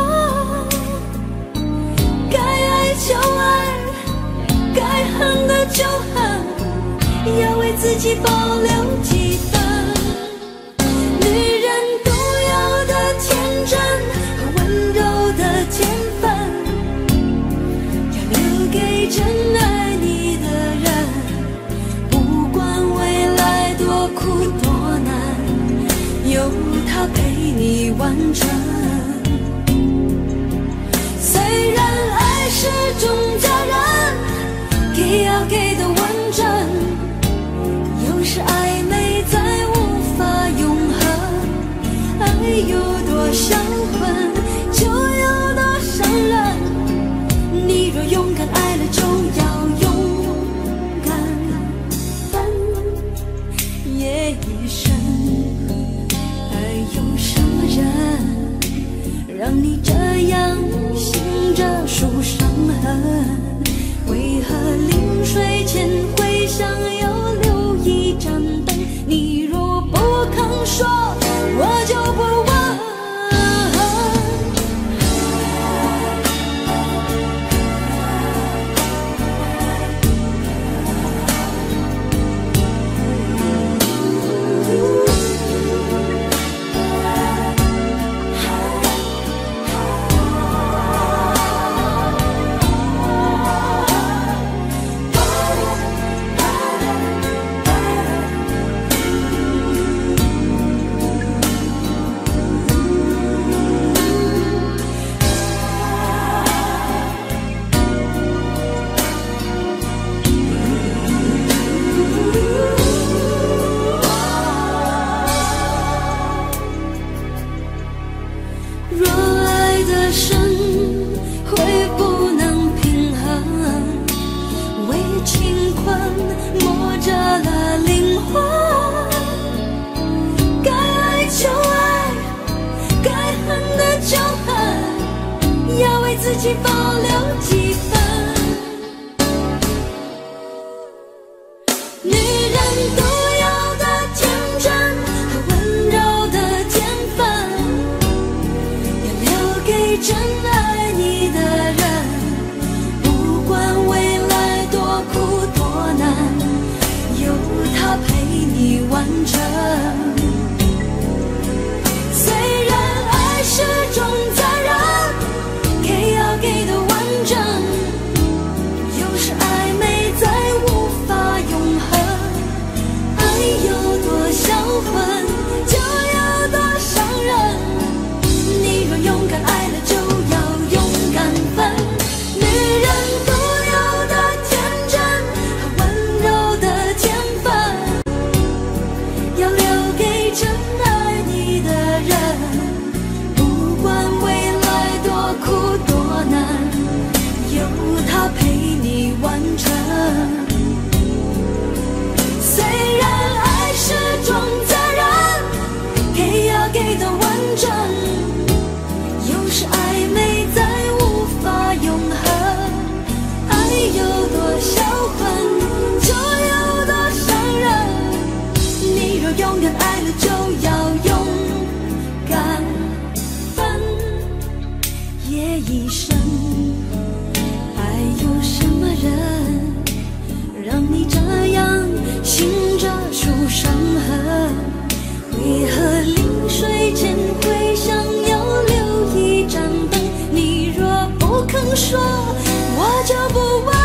该爱就爱，该恨的就恨，要为自己保留几分。女人独有的天真和温柔的天分，要留给真爱你的人。不管未来多苦多难，有他陪你完成。虽然爱是种责任，给要给的完整，有时暧昧再无法永恒。爱有多销魂，就有多伤人。你若勇敢爱了，就要勇敢分也一生。还有什么人让你这样醒着数伤痕？为何临睡前会想要留一盏灯？你若不肯说，我就不问。若爱得深，会不能平衡，为情困磨折了灵魂。该爱就爱，该恨的就恨，要为自己保留几分。女人独有的天真和温柔的天分，给真爱你的人。不管未来多苦多难，有他陪你完成。虽然爱是种责任，给要给的完整，有时暧昧再无法永恒。爱有多销魂，就有多伤人。你若勇敢爱了，就要勇敢分。女人独有的天真和温柔的天分，要留给真爱你的人。不管未来多苦多难，有他陪你完成。虽然爱是种责任，给要给的完整，有时暧昧再无法永恒。爱有多销魂，就有多伤人。你若勇敢爱了，就要勇敢分也一生。还有什么人让你这样醒着数伤痕？为何临睡前会想要留一盏灯？你若不肯说，我就不问。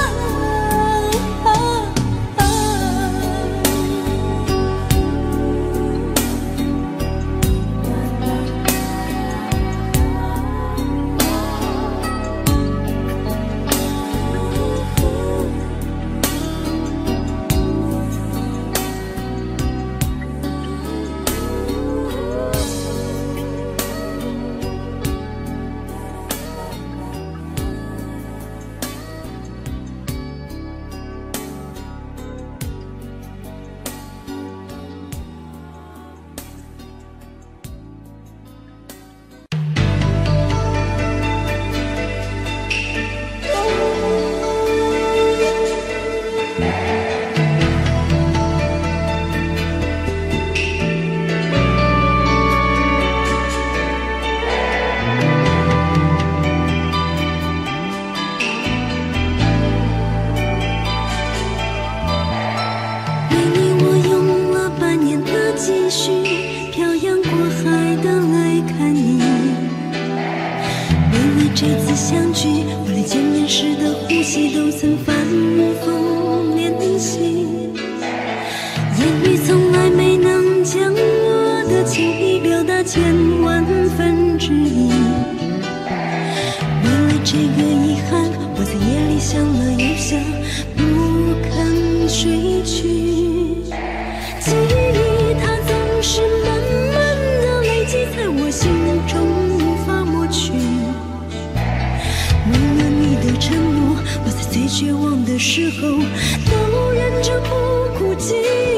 时的呼吸都曾反复练习，言语从来没能将我的情意表达千万分之一。为了这个遗憾，我在夜里想了又想，不肯睡去。记忆它总是慢慢的累积在我心中，无法抹去。为了你的承诺，我在最绝望的时候都忍着不哭泣。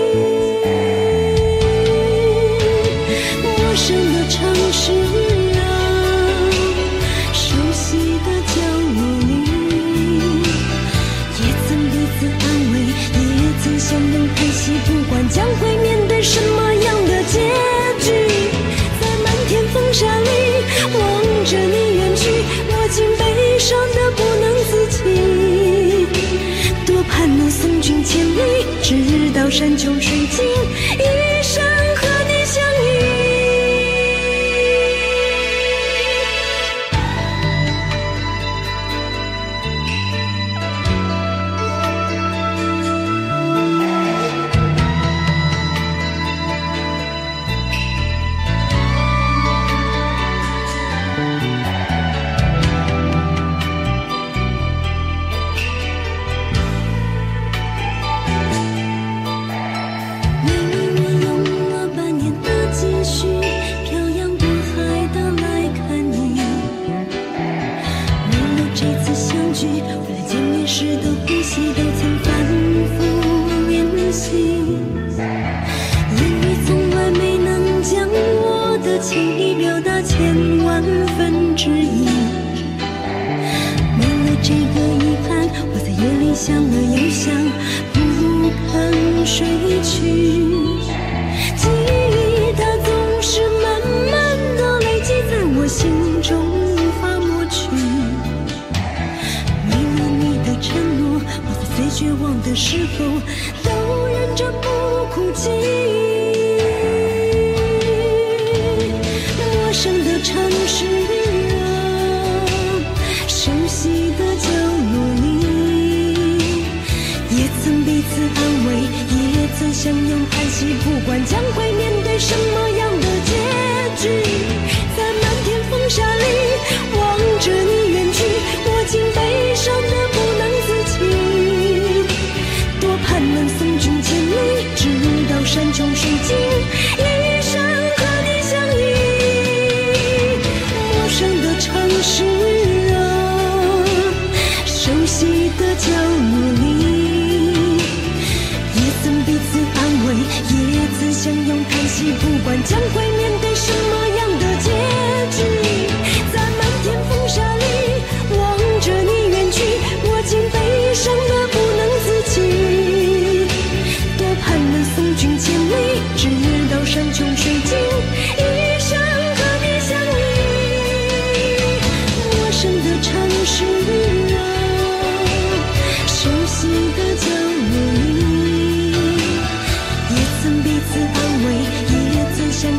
陌生的城市啊，熟悉的角落里，也曾彼此安慰，也曾相拥叹息，不管将会面对什么样的结局。在漫天风沙里望着你远去，我竟悲伤得不能自己。多盼能送君千里，直到山穷水尽，一生和你相依。情意表达千万分之一。为了这个遗憾，我在夜里想了又想，不肯睡去。记忆它总是慢慢的累积在我心中，无法抹去。为了你的承诺，我在最绝望的时候都忍着不哭泣。陌生的城市啊，熟悉的角落里，也曾彼此安慰，也曾相拥叹息，不管将会面对什么样的结局。在漫天风沙里望着你远去，我竟悲伤得不能自己。多盼能送君千里，直到山穷水尽，一生和你相依。城市啊，熟悉的角落里，也曾彼此安慰，也曾相拥叹息，不管将会面对什么样的结局。在漫天风沙里望着你远去，我竟悲伤得不能自己。多盼能送君千里，直到山穷水尽，一生和你相依。陌生的城市啊，熟悉的角落里，也曾彼此安慰，也曾相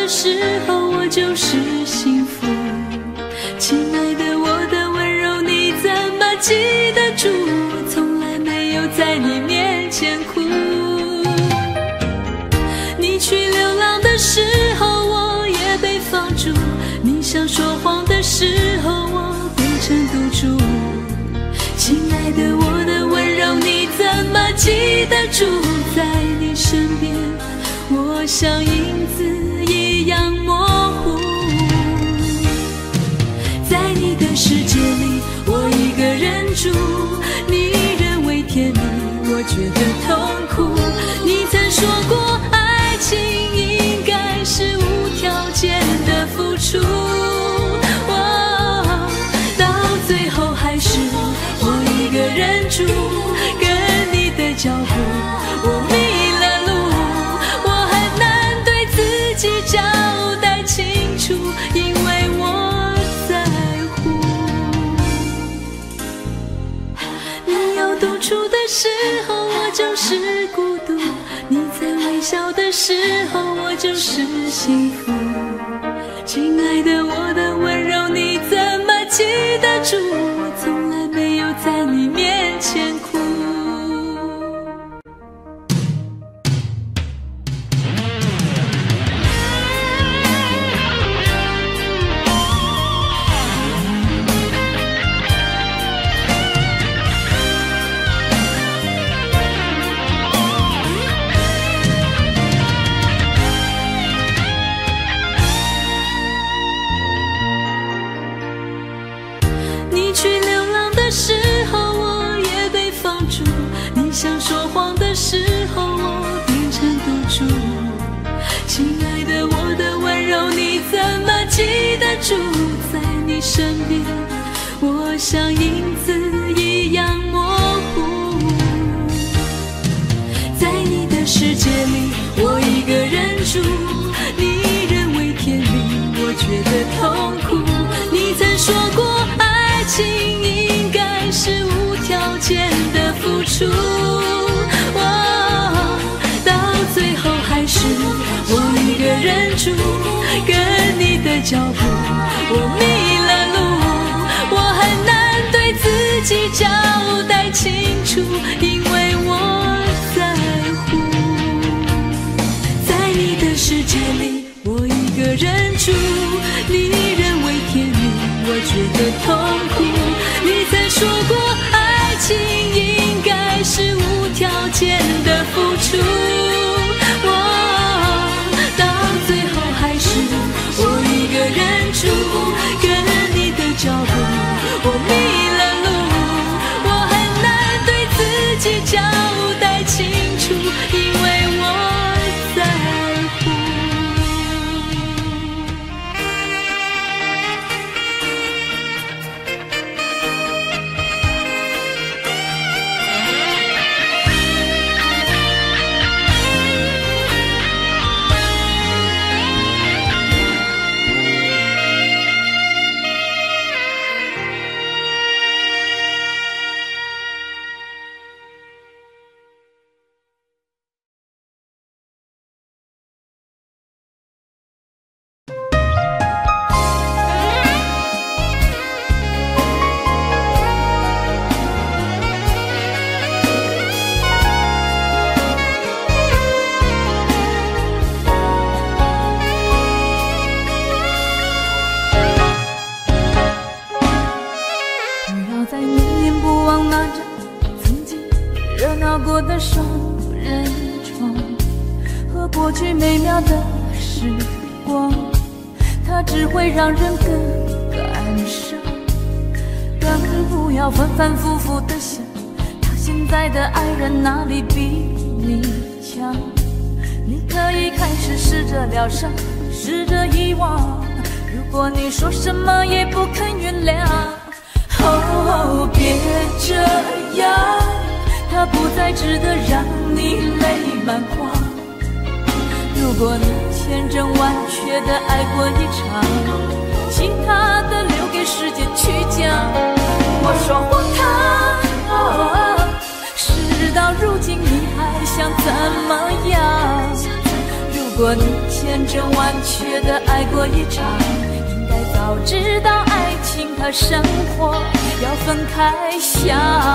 时候，我就是幸福。亲爱的，我的温柔你怎么记得住？从来没有在你面前哭。你去流浪的时候，我也被放逐。你想说谎的时候，我变成赌注。亲爱的，我的温柔你怎么记得住？在你身边，我像影子一样模糊。在你的世界里，我一个人住，你认为甜蜜，我觉得痛苦。你曾说过，爱情应该是无条件的付出。到最后还是我一个人住，跟你的脚步，我迷了路，我很难对自己交代清楚，因为我在乎。你有独处的时候，我就是孤独；你在微笑的时候，我就是幸福。亲爱的，我的温柔你怎么记得住？我从来没有在你面前哭。你去流浪的时候，我也被放逐。你想说谎的时候，我变成赌注。亲爱的，我的温柔你怎么记得住？在你身边，我像影子一样模糊。在你的世界里，我一个人住，你认为甜蜜，我觉得痛苦。你曾说过，爱情应该是无条件的付出。到最后还是我一个人住，跟你的脚步，我迷了路，我很难对自己交代清楚，因为我在乎。在你的世界里，我一个人住，你认为甜蜜，我觉得痛苦。你曾说过，爱情应该是无条件的付出。到最后还是我一个人住，跟你的脚步，我迷了路，我很难对自己交代清楚，因为我在乎。过的双人床和过去美妙的时光，它只会让人更感伤。更不要反反复复的想，他现在的爱人哪里比你强？你可以开始试着疗伤，试着遗忘。如果你说什么也不肯原谅，哦，别这样，它不再值得让你泪满眶。如果你千真万确的爱过一场，其他的留给时间去讲。我说荒唐，事到如今你还想怎么样？如果你千千真万确的爱过一场，应该早知道爱情和生活要分开想。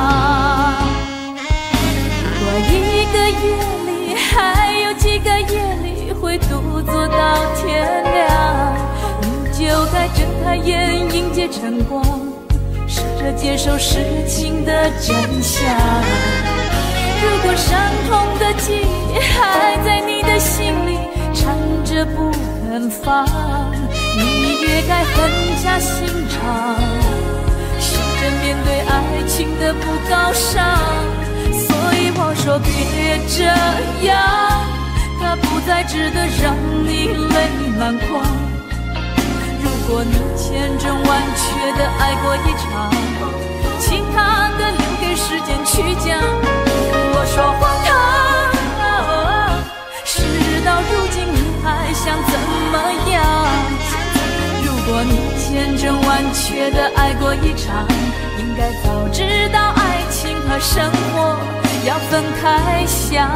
如果一个夜里还有几个夜里会独坐到天亮，你就该睁开眼迎接晨光，试着接受事情的真相。如果伤痛的记忆还在你的心里缠着不肯放，你也该狠下心肠，试着面对爱情的不高尚。所以我说别这样，它不再值得让你泪满眶。如果你千真万确的爱过一场，其他的留给时间去讲。我说荒唐，事到如今你还想怎么样？如果你千真万确的爱过一场，应该早知道爱情和生活要分开想。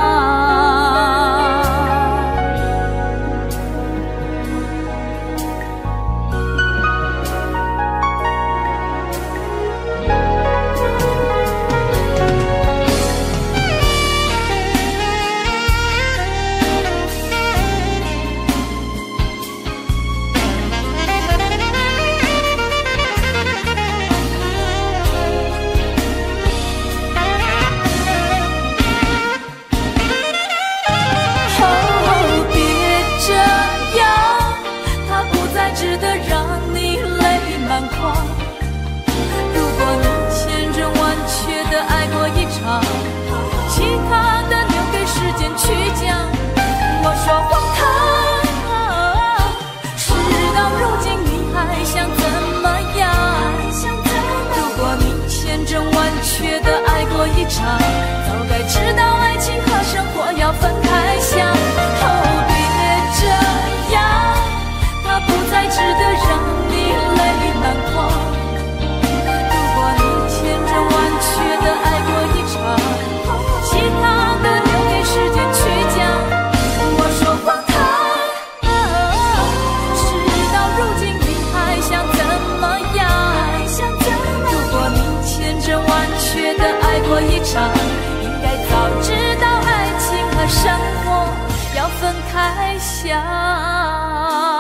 如果你千真万确的爱过一场，其他的留给时间去讲。我说荒唐，事到如今你还想怎么样？如果你千真万确的爱过一场，早该知道爱情和生活要分开想。别这样，它不再值得让你泪满眶。如果你千真万确的爱过一场，其他的留给时间去讲。我说荒唐，事到如今你还想怎么样？如果你千真万确的爱过一场，应该早知道爱情和生活要分开想。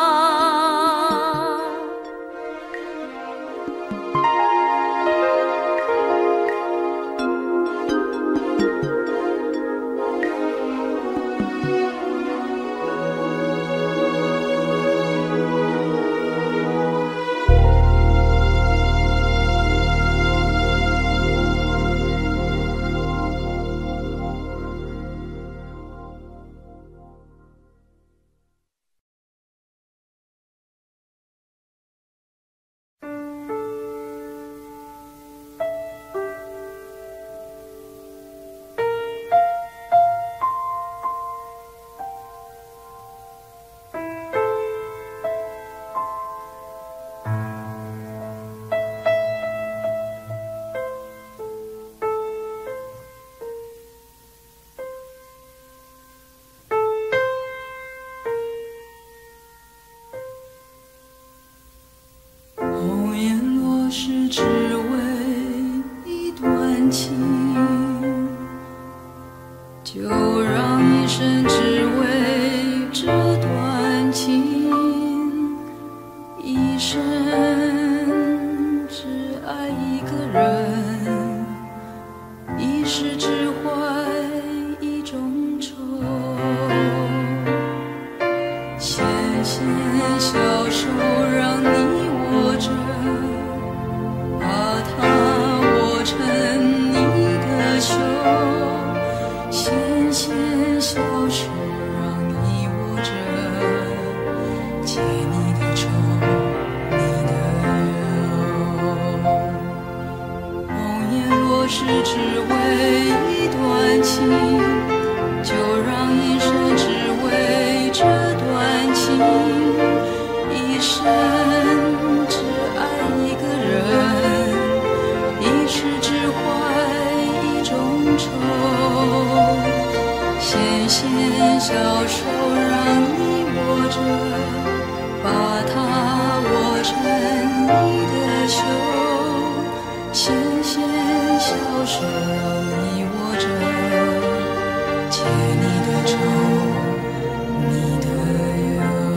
只为一段情，就让一生只为这段情，一生只爱一个人，一世只怀一种愁，纤纤小手让你握着，成你的袖，纤纤小手让你握着，解你的愁，你的忧。红颜若是只为一段情，就让一生只为这段情，一生只爱一个人，一世只怀一种愁，纤纤小手让你握握着，把它握成你的手，纤纤小手让你握着，牵你的手，你的忧。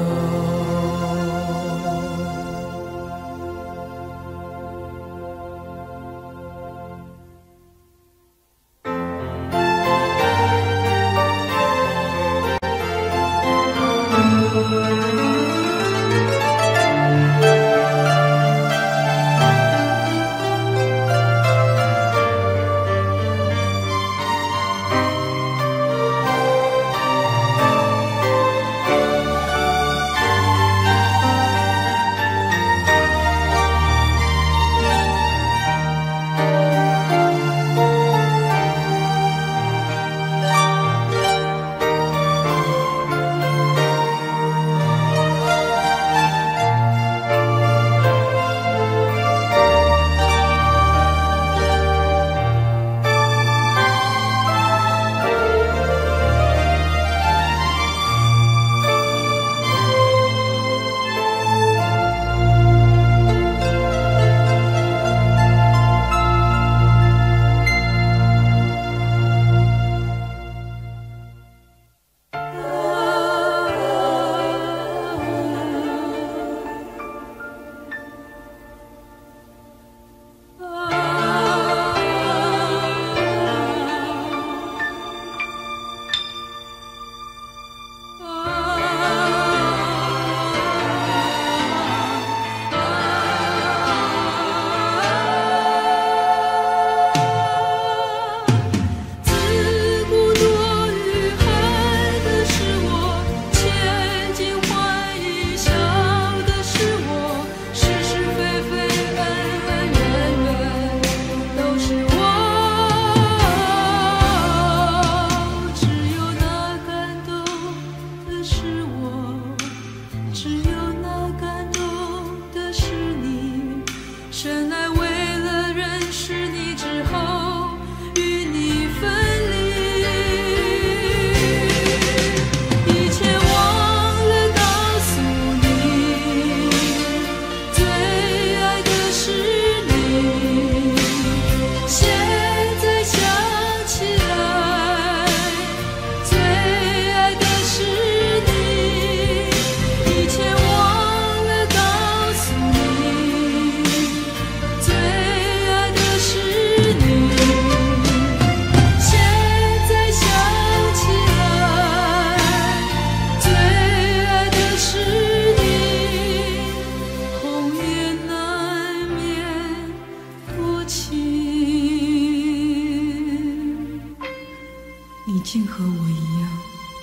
竟和我一样。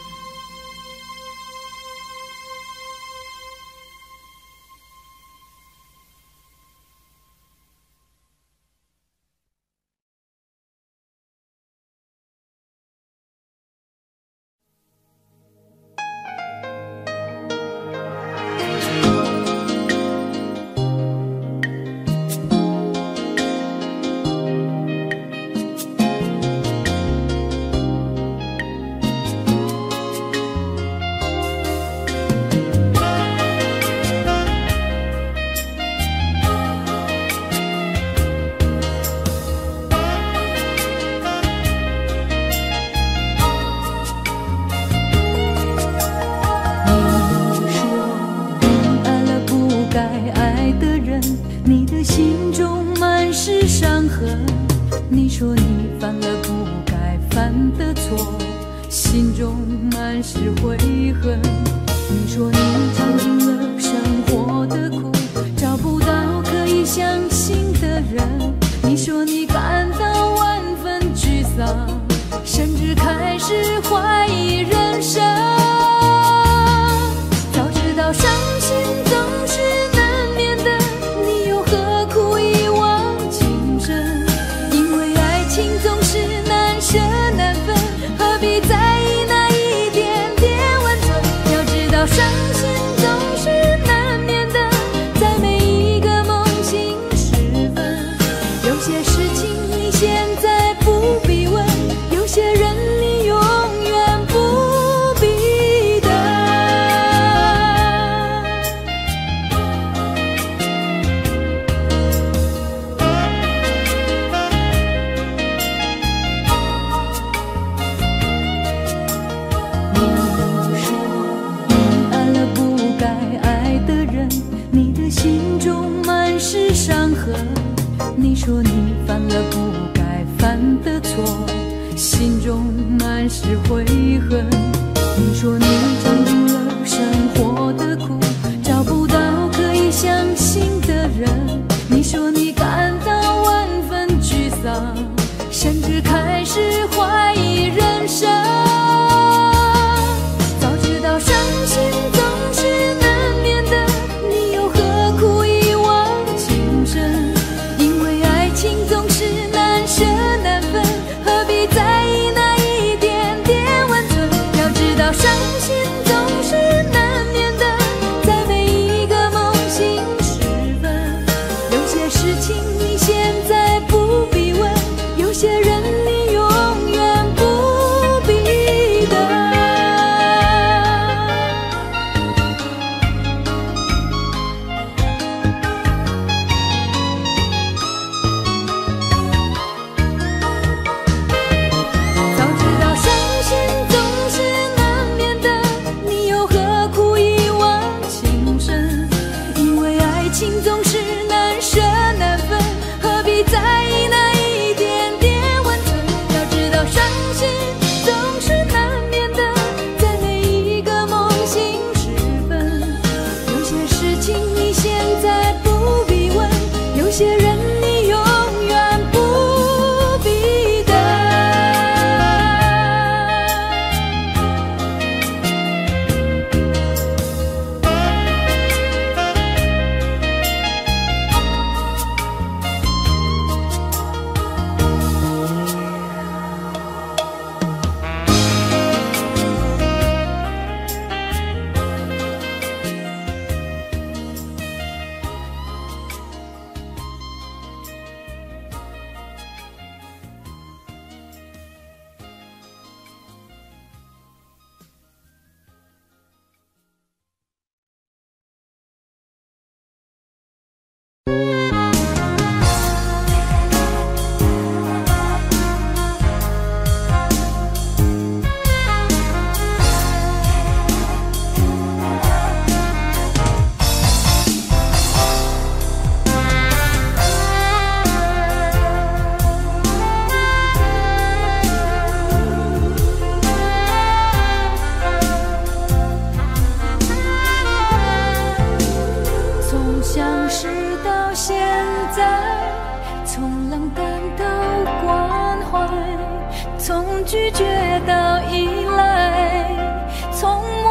你的心中满是伤痕，你说你犯了不该犯的错，心中满是悔恨。你说你尝尽了生活的苦，找不到可以相信的人。你说你感到万分沮丧，甚至开始怀疑人生。早知道伤心总是难免的，你又何苦一往情深？因为爱情总是难舍难分，何必在意那一点点温存？要知道伤心总是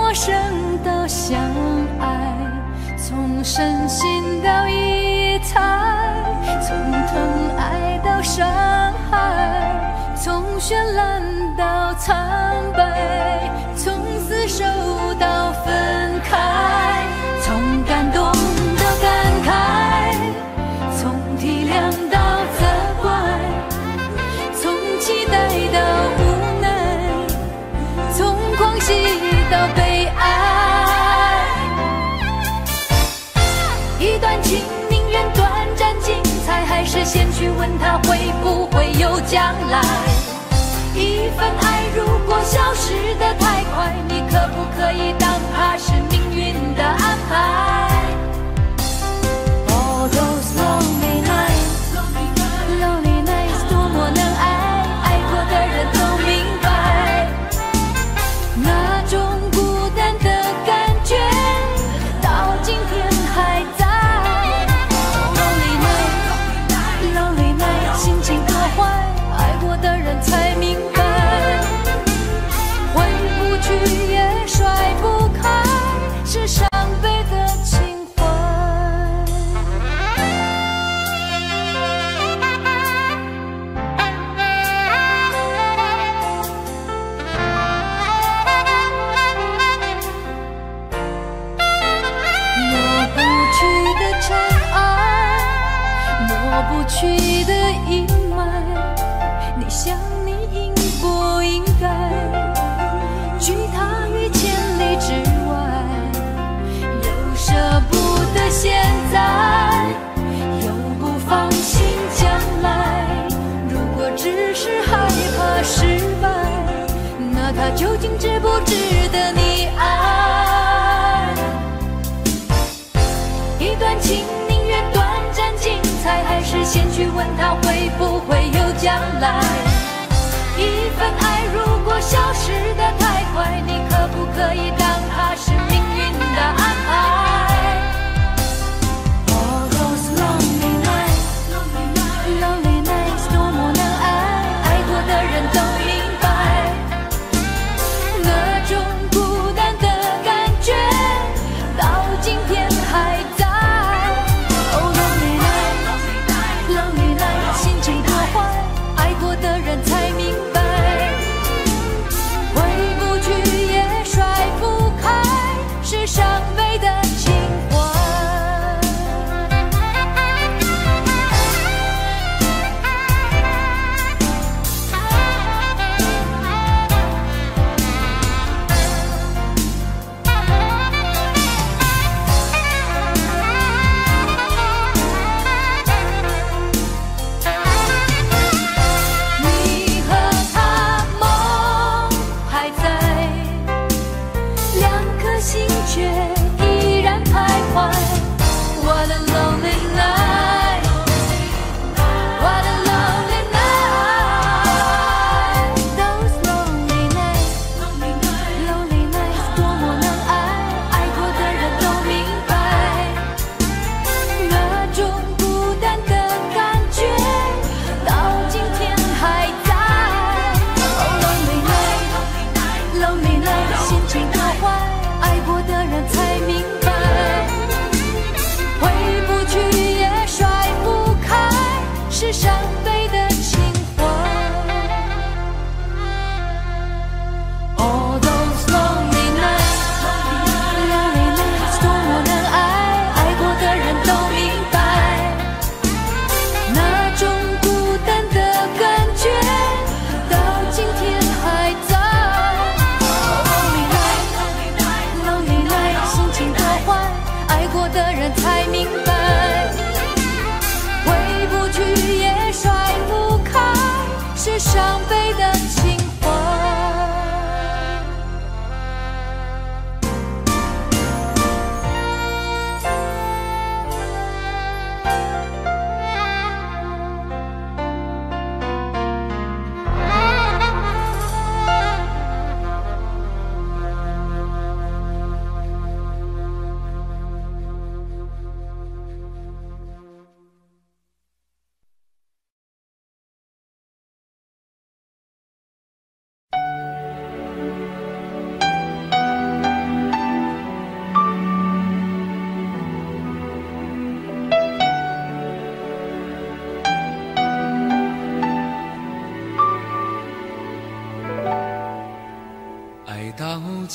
陌生到相爱，从深信到疑猜，从疼爱到伤害，从绚烂到苍白，从厮守到分开，从感动到感慨，从体谅到责怪，从期待到无奈，从狂喜到悲哀。一段情宁愿短暂精彩，还是先去问他会不会有将来？一份爱如果消失得太快，你可不可以当它是命运的安排？ All those lonely nights, lonely nights， 多么能爱，爱过的人都明白，那种孤单的感觉到今天还在。Lonely night, lonely night， 心情多坏，爱过的人才明白，回不去也甩不开，是伤悲的情怀。抹不去的尘埃，抹不去的阴霾，你想你应不应该拒他于千里之外？又舍不得现在，又不放心将来。如果只是害怕失败，那他究竟值不值得你爱？一段情宁愿短暂精彩，还是先去问他会不会有将来？一份爱如果消失得太快，你可不可以当它是命运的安排？ All those lonely nights, lonely nights， 多么能爱，爱过的人都明白，那种孤单的感觉到今天还在。Oh lonely night， lonely night， 心情多坏，爱过的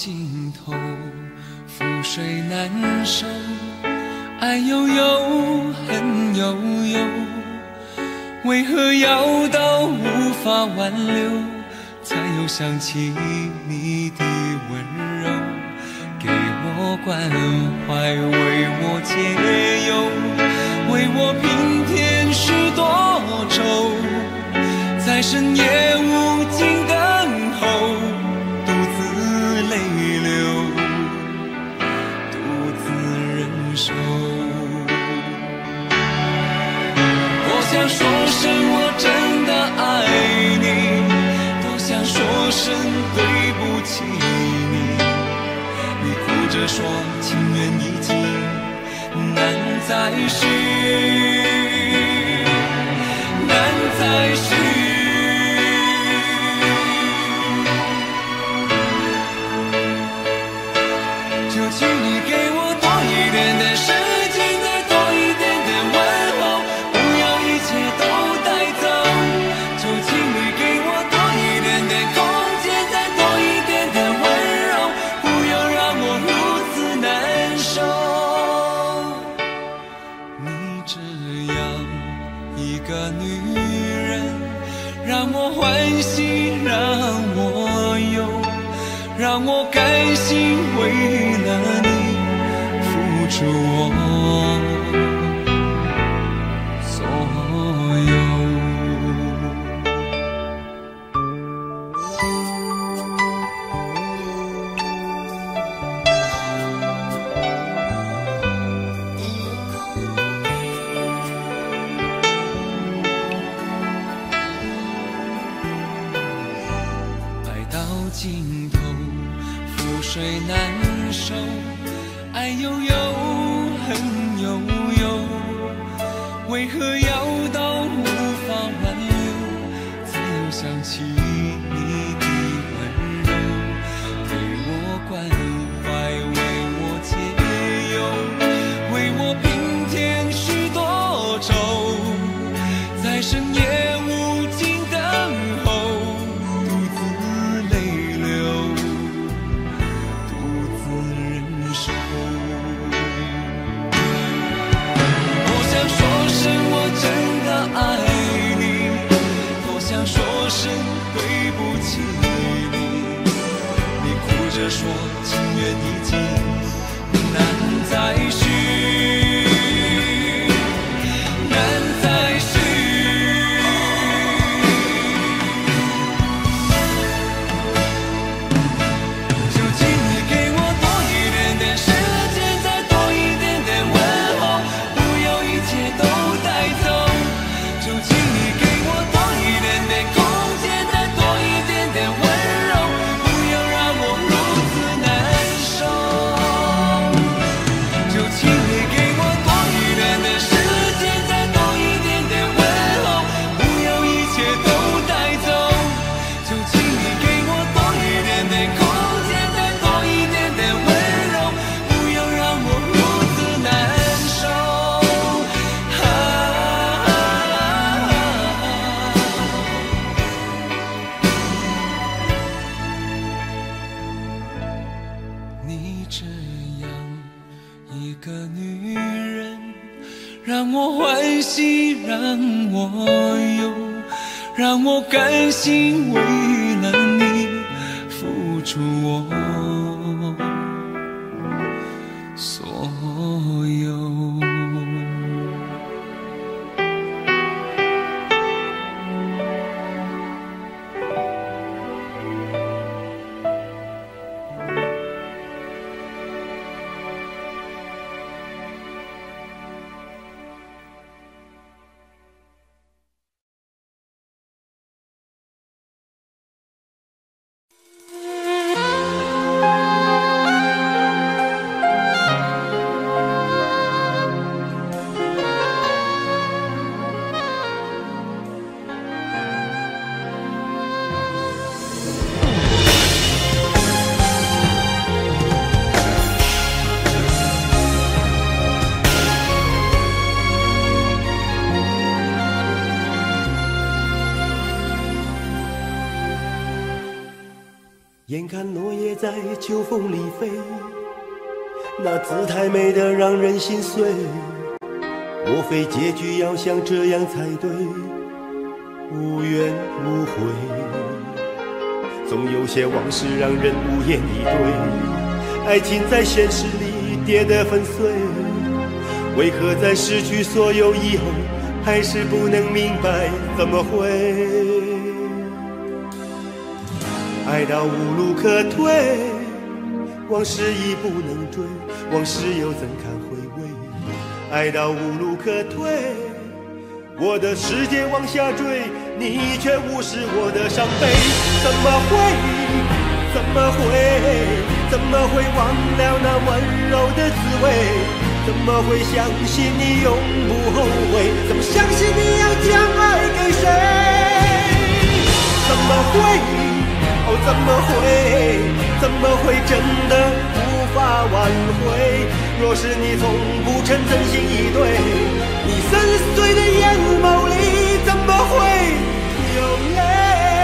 尽头，覆水难收，爱悠悠，恨悠悠，为何要到无法挽留，才又想起你的温柔，给我关怀，为我解忧，为我平添许多愁，在深夜无尽等候，独自泪流，独自忍受。多想说声我真的爱你，多想说声对不起你，你哭着说情缘已尽，难再续，难再续。就请你给我多一点的时间，再多一点的问候，不要一切都带走。就请你给我多一点的空间，再多一点的温柔，不要让我如此难受。你这样一个女人，让我欢喜，让我忧，让我甘心为了你付出我所有。爱到尽头，覆水难收，爱悠悠，恨悠悠，为何要到无法挽留，才又想起你的温柔，给我关怀，为我解忧，为我平添许多愁，在深夜无尽等候，独自泪流，独自忍受。多想说声我真的爱你，多想说声对不起你，你哭着说情缘已尽，难再续，难再续。就请你给我多一点的时间，再多一点的问候，不要一切都带走。就请你给我多一点的空间，再多一点的温柔，不要让我如此难受。就请你给我多一点的时间，再多一点的问候，不要一切都带走。就请你给我多一点的空间，再多一点的温柔，不要让我如此难受。你这样一个女人，让我欢喜，让我忧，让我甘心为了你付出我所有。 眼看落叶在秋风里飞，那姿态美得让人心碎。莫非结局要像这样才对，无怨无悔？总有些往事让人无言以对，爱情在现实里跌得粉碎，为何在失去所有以后，还是不能明白怎么会？爱到无路可退，往事已不能追，往事又怎堪回味？爱到无路可退，我的世界往下坠，你却无视我的伤悲。怎么会？怎么会忘了那温柔的滋味？怎么会相信你永不后悔？怎么相信你要将爱给谁？怎么会？哦，怎么会真的无法挽回？若是你从不曾真心以对，你深邃的眼眸里怎么会有泪？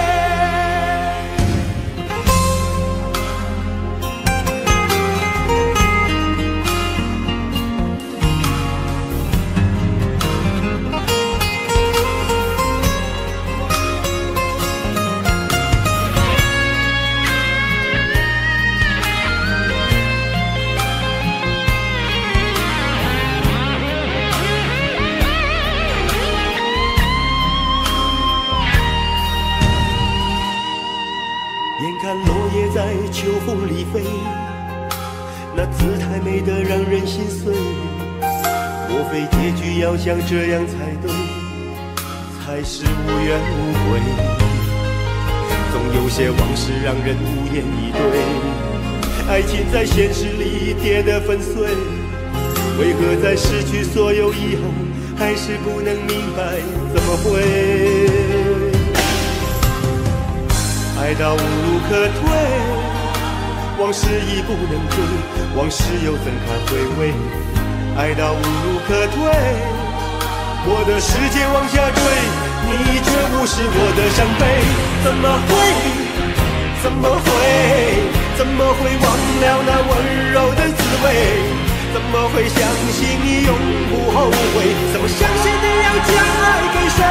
在秋风里飞，那姿态美得让人心碎。莫非结局要像这样才对，才是无怨无悔？总有些往事让人无言以对，爱情在现实里跌得粉碎，为何在失去所有以后，还是不能明白怎么会？爱到无路可退，往事已不能追，往事又怎堪回味？爱到无路可退，我的世界往下坠，你却无视我的伤悲。怎么会忘了那温柔的滋味？怎么会相信你永不后悔？怎么相信你要将爱给谁？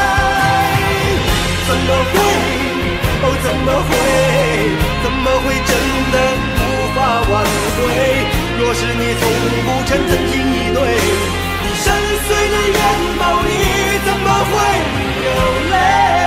怎么会？哦，怎么会真的无法挽回？若是你从不曾真心以对，你深邃的眼眸里怎么会有泪？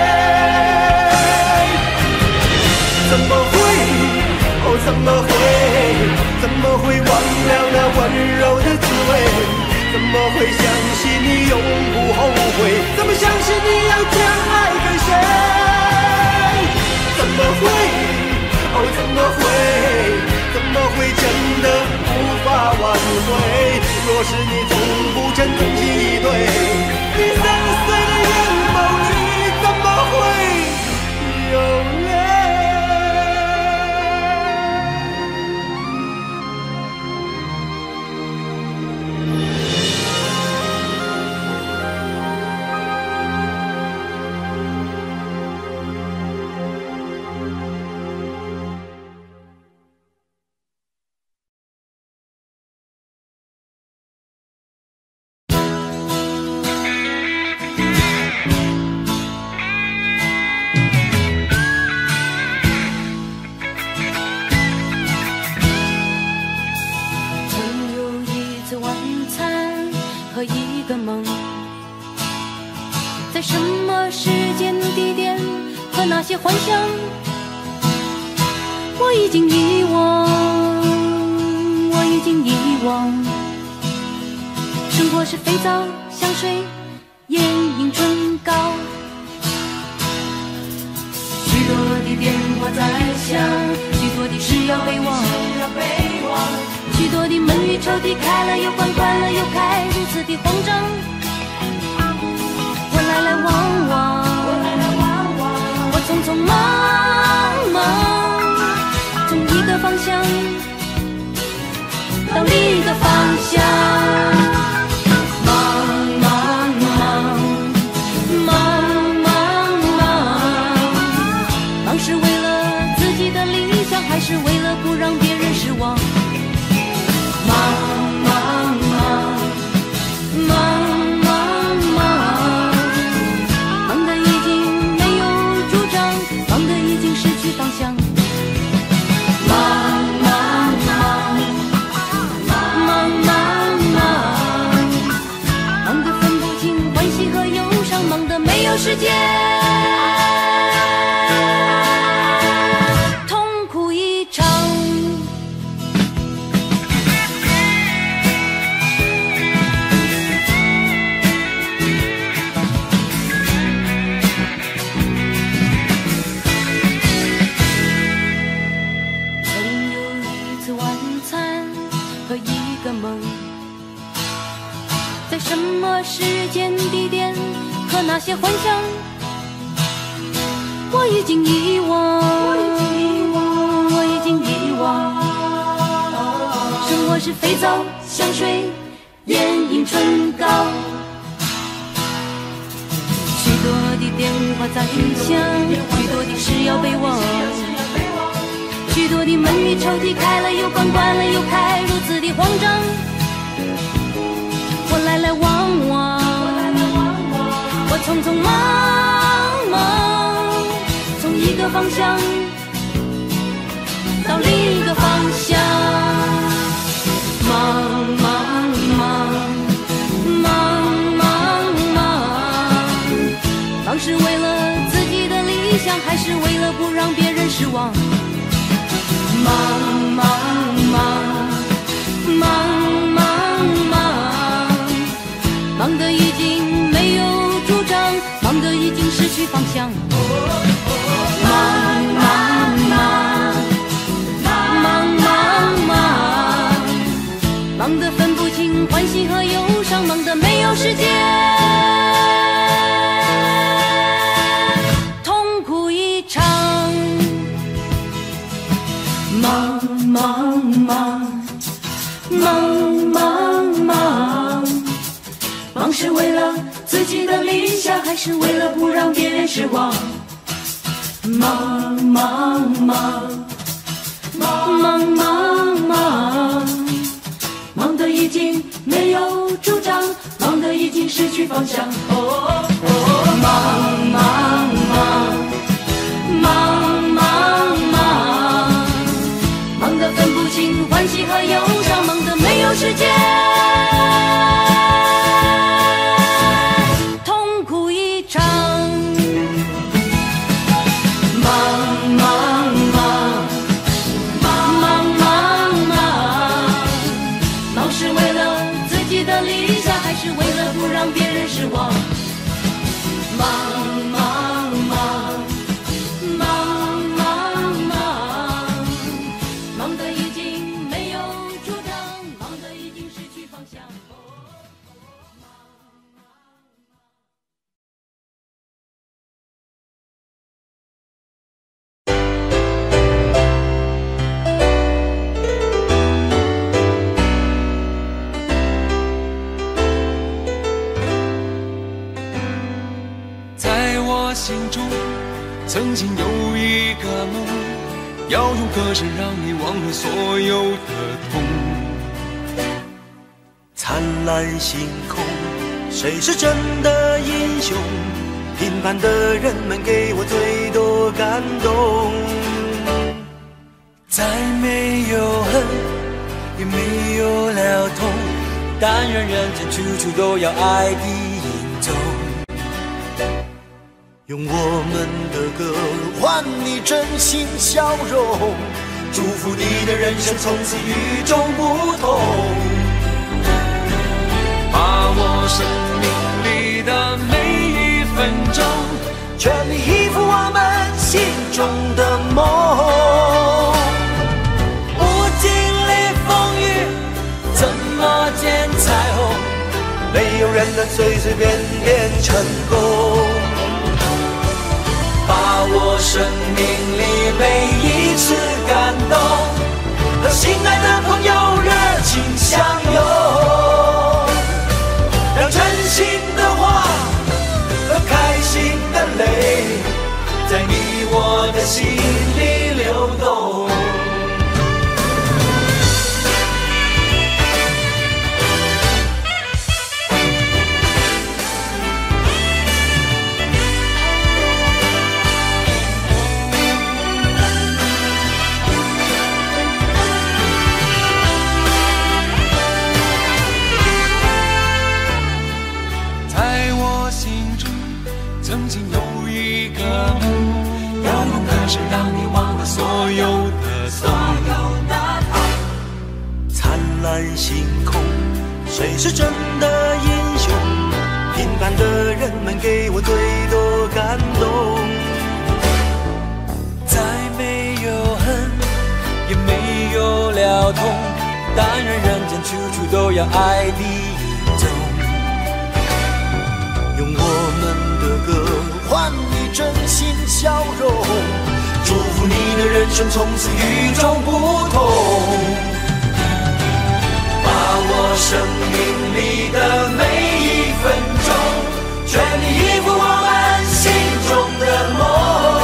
怎么会？哦，怎么会忘了那温柔的滋味？怎么会相信你永不后悔？怎么相信你要将爱给谁？怎么会？哦，怎么会真的无法挽回？若是你从不曾真心以对，你深邃的眼眸里怎么会有泪？ 和一个梦，在什么时间地点和那些幻想，我已经遗忘，生活是肥皂、香水、眼影、唇膏，许多的电话在响，许多的事要备忘，许多的门与抽屉开了又关，关了又开，如此的慌张。我来来往往，我匆匆忙忙，从一个方向到另一个方向。忙是为了自己的理想， 和一个梦，在什么时间地点和那些幻想，我已经遗忘，我已经遗忘。生活是肥皂、香水、眼影、唇膏，许多的电话在响，许多的事要被忘，许多的门与抽屉开了又关，关了又开，如此的慌张。我来来往往，我匆匆忙忙，从一个方向到另一个方向，忙忙忙忙忙忙，忙是为了自己的理想，还是为了不让别人失望？忙忙忙忙忙忙，忙得已经没有主张，忙得已经失去方向。忙忙忙忙忙忙，忙得分不清欢喜和忧伤，忙得没有时间，痛苦一场。忙忙忙忙忙忙，忙是为了自己的理想，还是为了不让别人失望？忙忙忙忙忙忙忙，忙得已经没有主张，忙得已经失去方向。忙忙忙忙忙忙，忙得分不清欢喜和忧伤，忙得没有时间，痛苦一场。忙忙忙忙忙忙忙，忙是为了自己的理想，还是为了不让别人失望？忙忙忙忙忙忙，忙得已经没有主张，忙得已经失去方向。 在我心中曾经有一个梦，要用歌声让你忘了所有的痛。 灿烂星空，谁是真的英雄？平凡的人们给我最多感动。 再没有恨，也没有了痛，但愿人间处处都有爱的影踪。 用我们的歌换你真心笑容，祝福你的人生从此与众不同。 把握生命里的每一分钟， 全力以赴我们心中的梦。 不经历风雨，怎么见彩虹？ 没有人能随随便便成功。 把握生命里每一次感动，和心爱的朋友热情相拥，让真心的话和开心的泪，在你我的心里流动。 曾经有一个梦，要用歌声让你忘了所有的痛。 灿烂星空，谁是真的英雄？平凡的人们给我最多感动。 再没有恨，也没有了痛， 但愿人间处处都有爱的影踪。用我们的歌换你真心笑容，祝福你的人生从此与众不同。把握生命里的每一分钟，全力以赴我们心中的梦。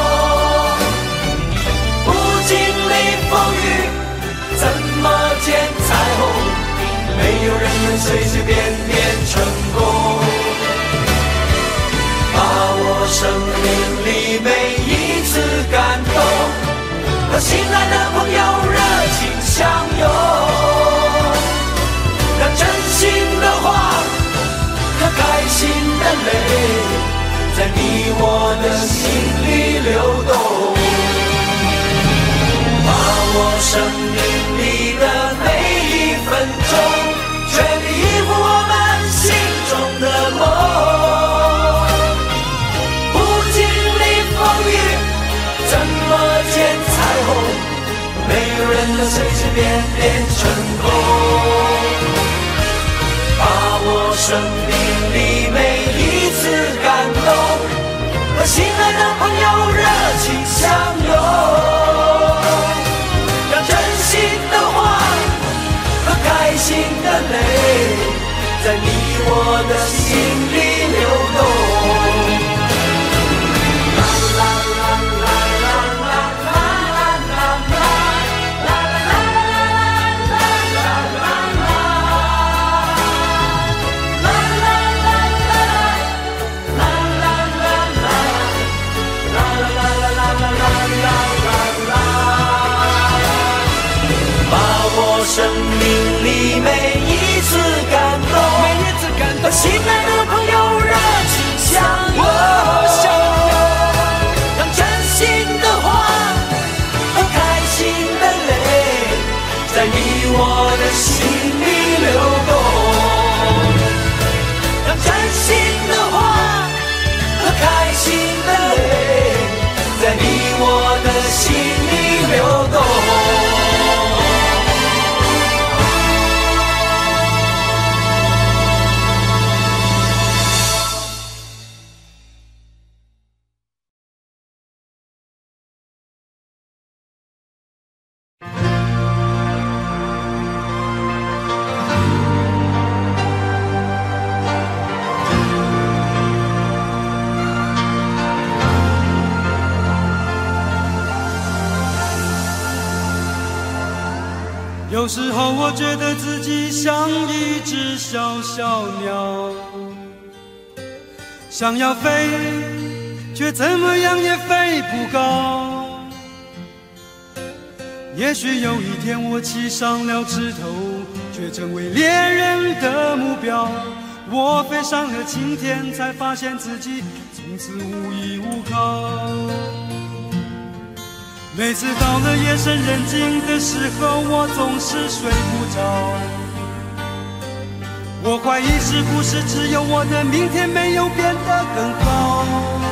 不经历风雨，怎么见彩虹？没有人能随随便便成功。把握生命里每一次感动，和心爱的朋友热情相拥，让真心的话和开心的泪，在你我的心里流动。把握生命里的每一分钟，全力以赴我们心中的梦。怎么见彩虹？没有人能随随便便成功。把握生命里每一次感动，和心爱的朋友热情相拥，让真心的话和开心的泪，在你我的心里流动。生命里每一次感动，和心爱的朋友热情相拥，让真心的话和开心的泪，在你我的心里流动。让真心的话和开心的泪，在你我的心里流动。 有时候我觉得自己像一只小小鸟，想要飞，却怎么样也飞不高。也许有一天我栖上了枝头，却成为猎人的目标。我飞上了青天，才发现自己从此无依无靠。每次到了夜深人静的时候，我总是睡不着。我怀疑是不是只有我的明天没有变得更好？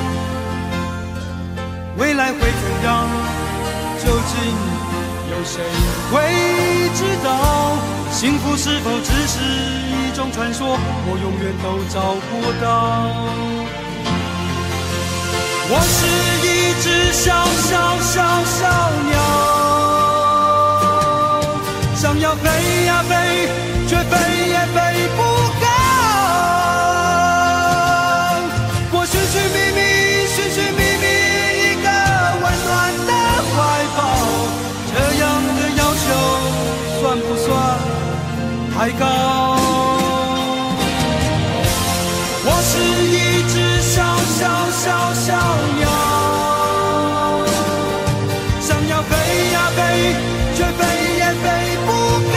未来会怎样？究竟有谁会知道？幸福是否只是一种传说？我永远都找不到。我是一只小小小小鸟，想要飞呀飞，却飞也飞不高。我寻寻觅觅一个温暖的怀抱，这样的要求算不算太高？我是一只小小小小鸟，想要飞呀飞，却飞也飞不高。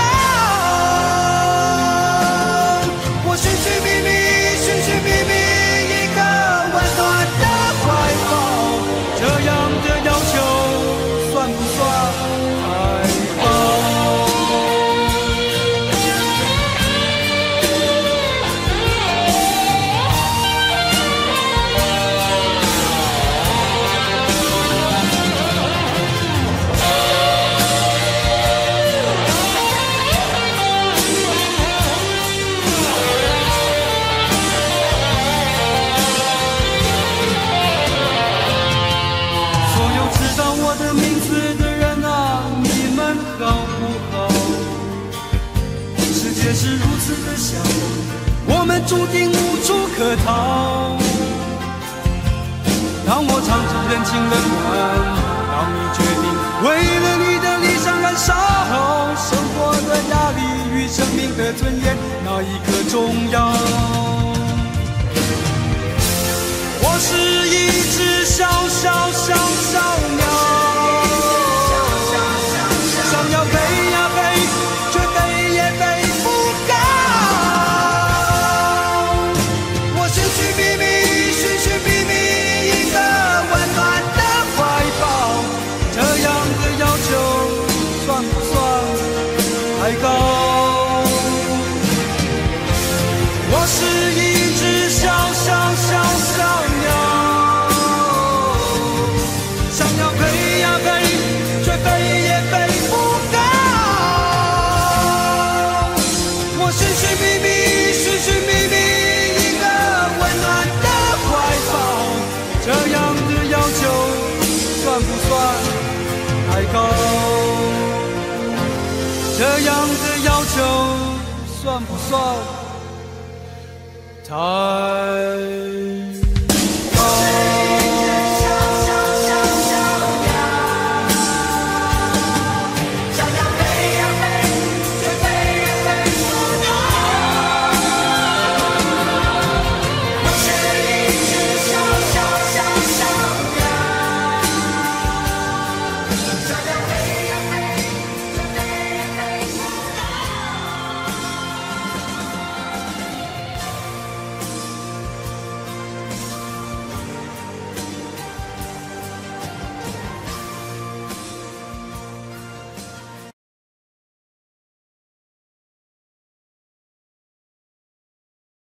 我寻寻觅觅一个温暖的怀抱，这样的要求算不算太高？ 却是如此的相逢，我们注定无处可逃。当我尝尽人情冷暖，当你决定为了你的理想燃烧，生活的压力与生命的尊严，哪一个重要？我是一只小小小小鸟，想要飞呀飞，却飞也飞不高。我寻寻觅觅，寻寻觅觅一个温暖的怀抱，这样的要求算不算太高？我是一只小小小小鸟，想要飞呀飞，却飞也飞不高。我寻寻觅觅，寻寻觅觅一个温暖的怀抱，这样的要求算不算太高？这样的要求算不算太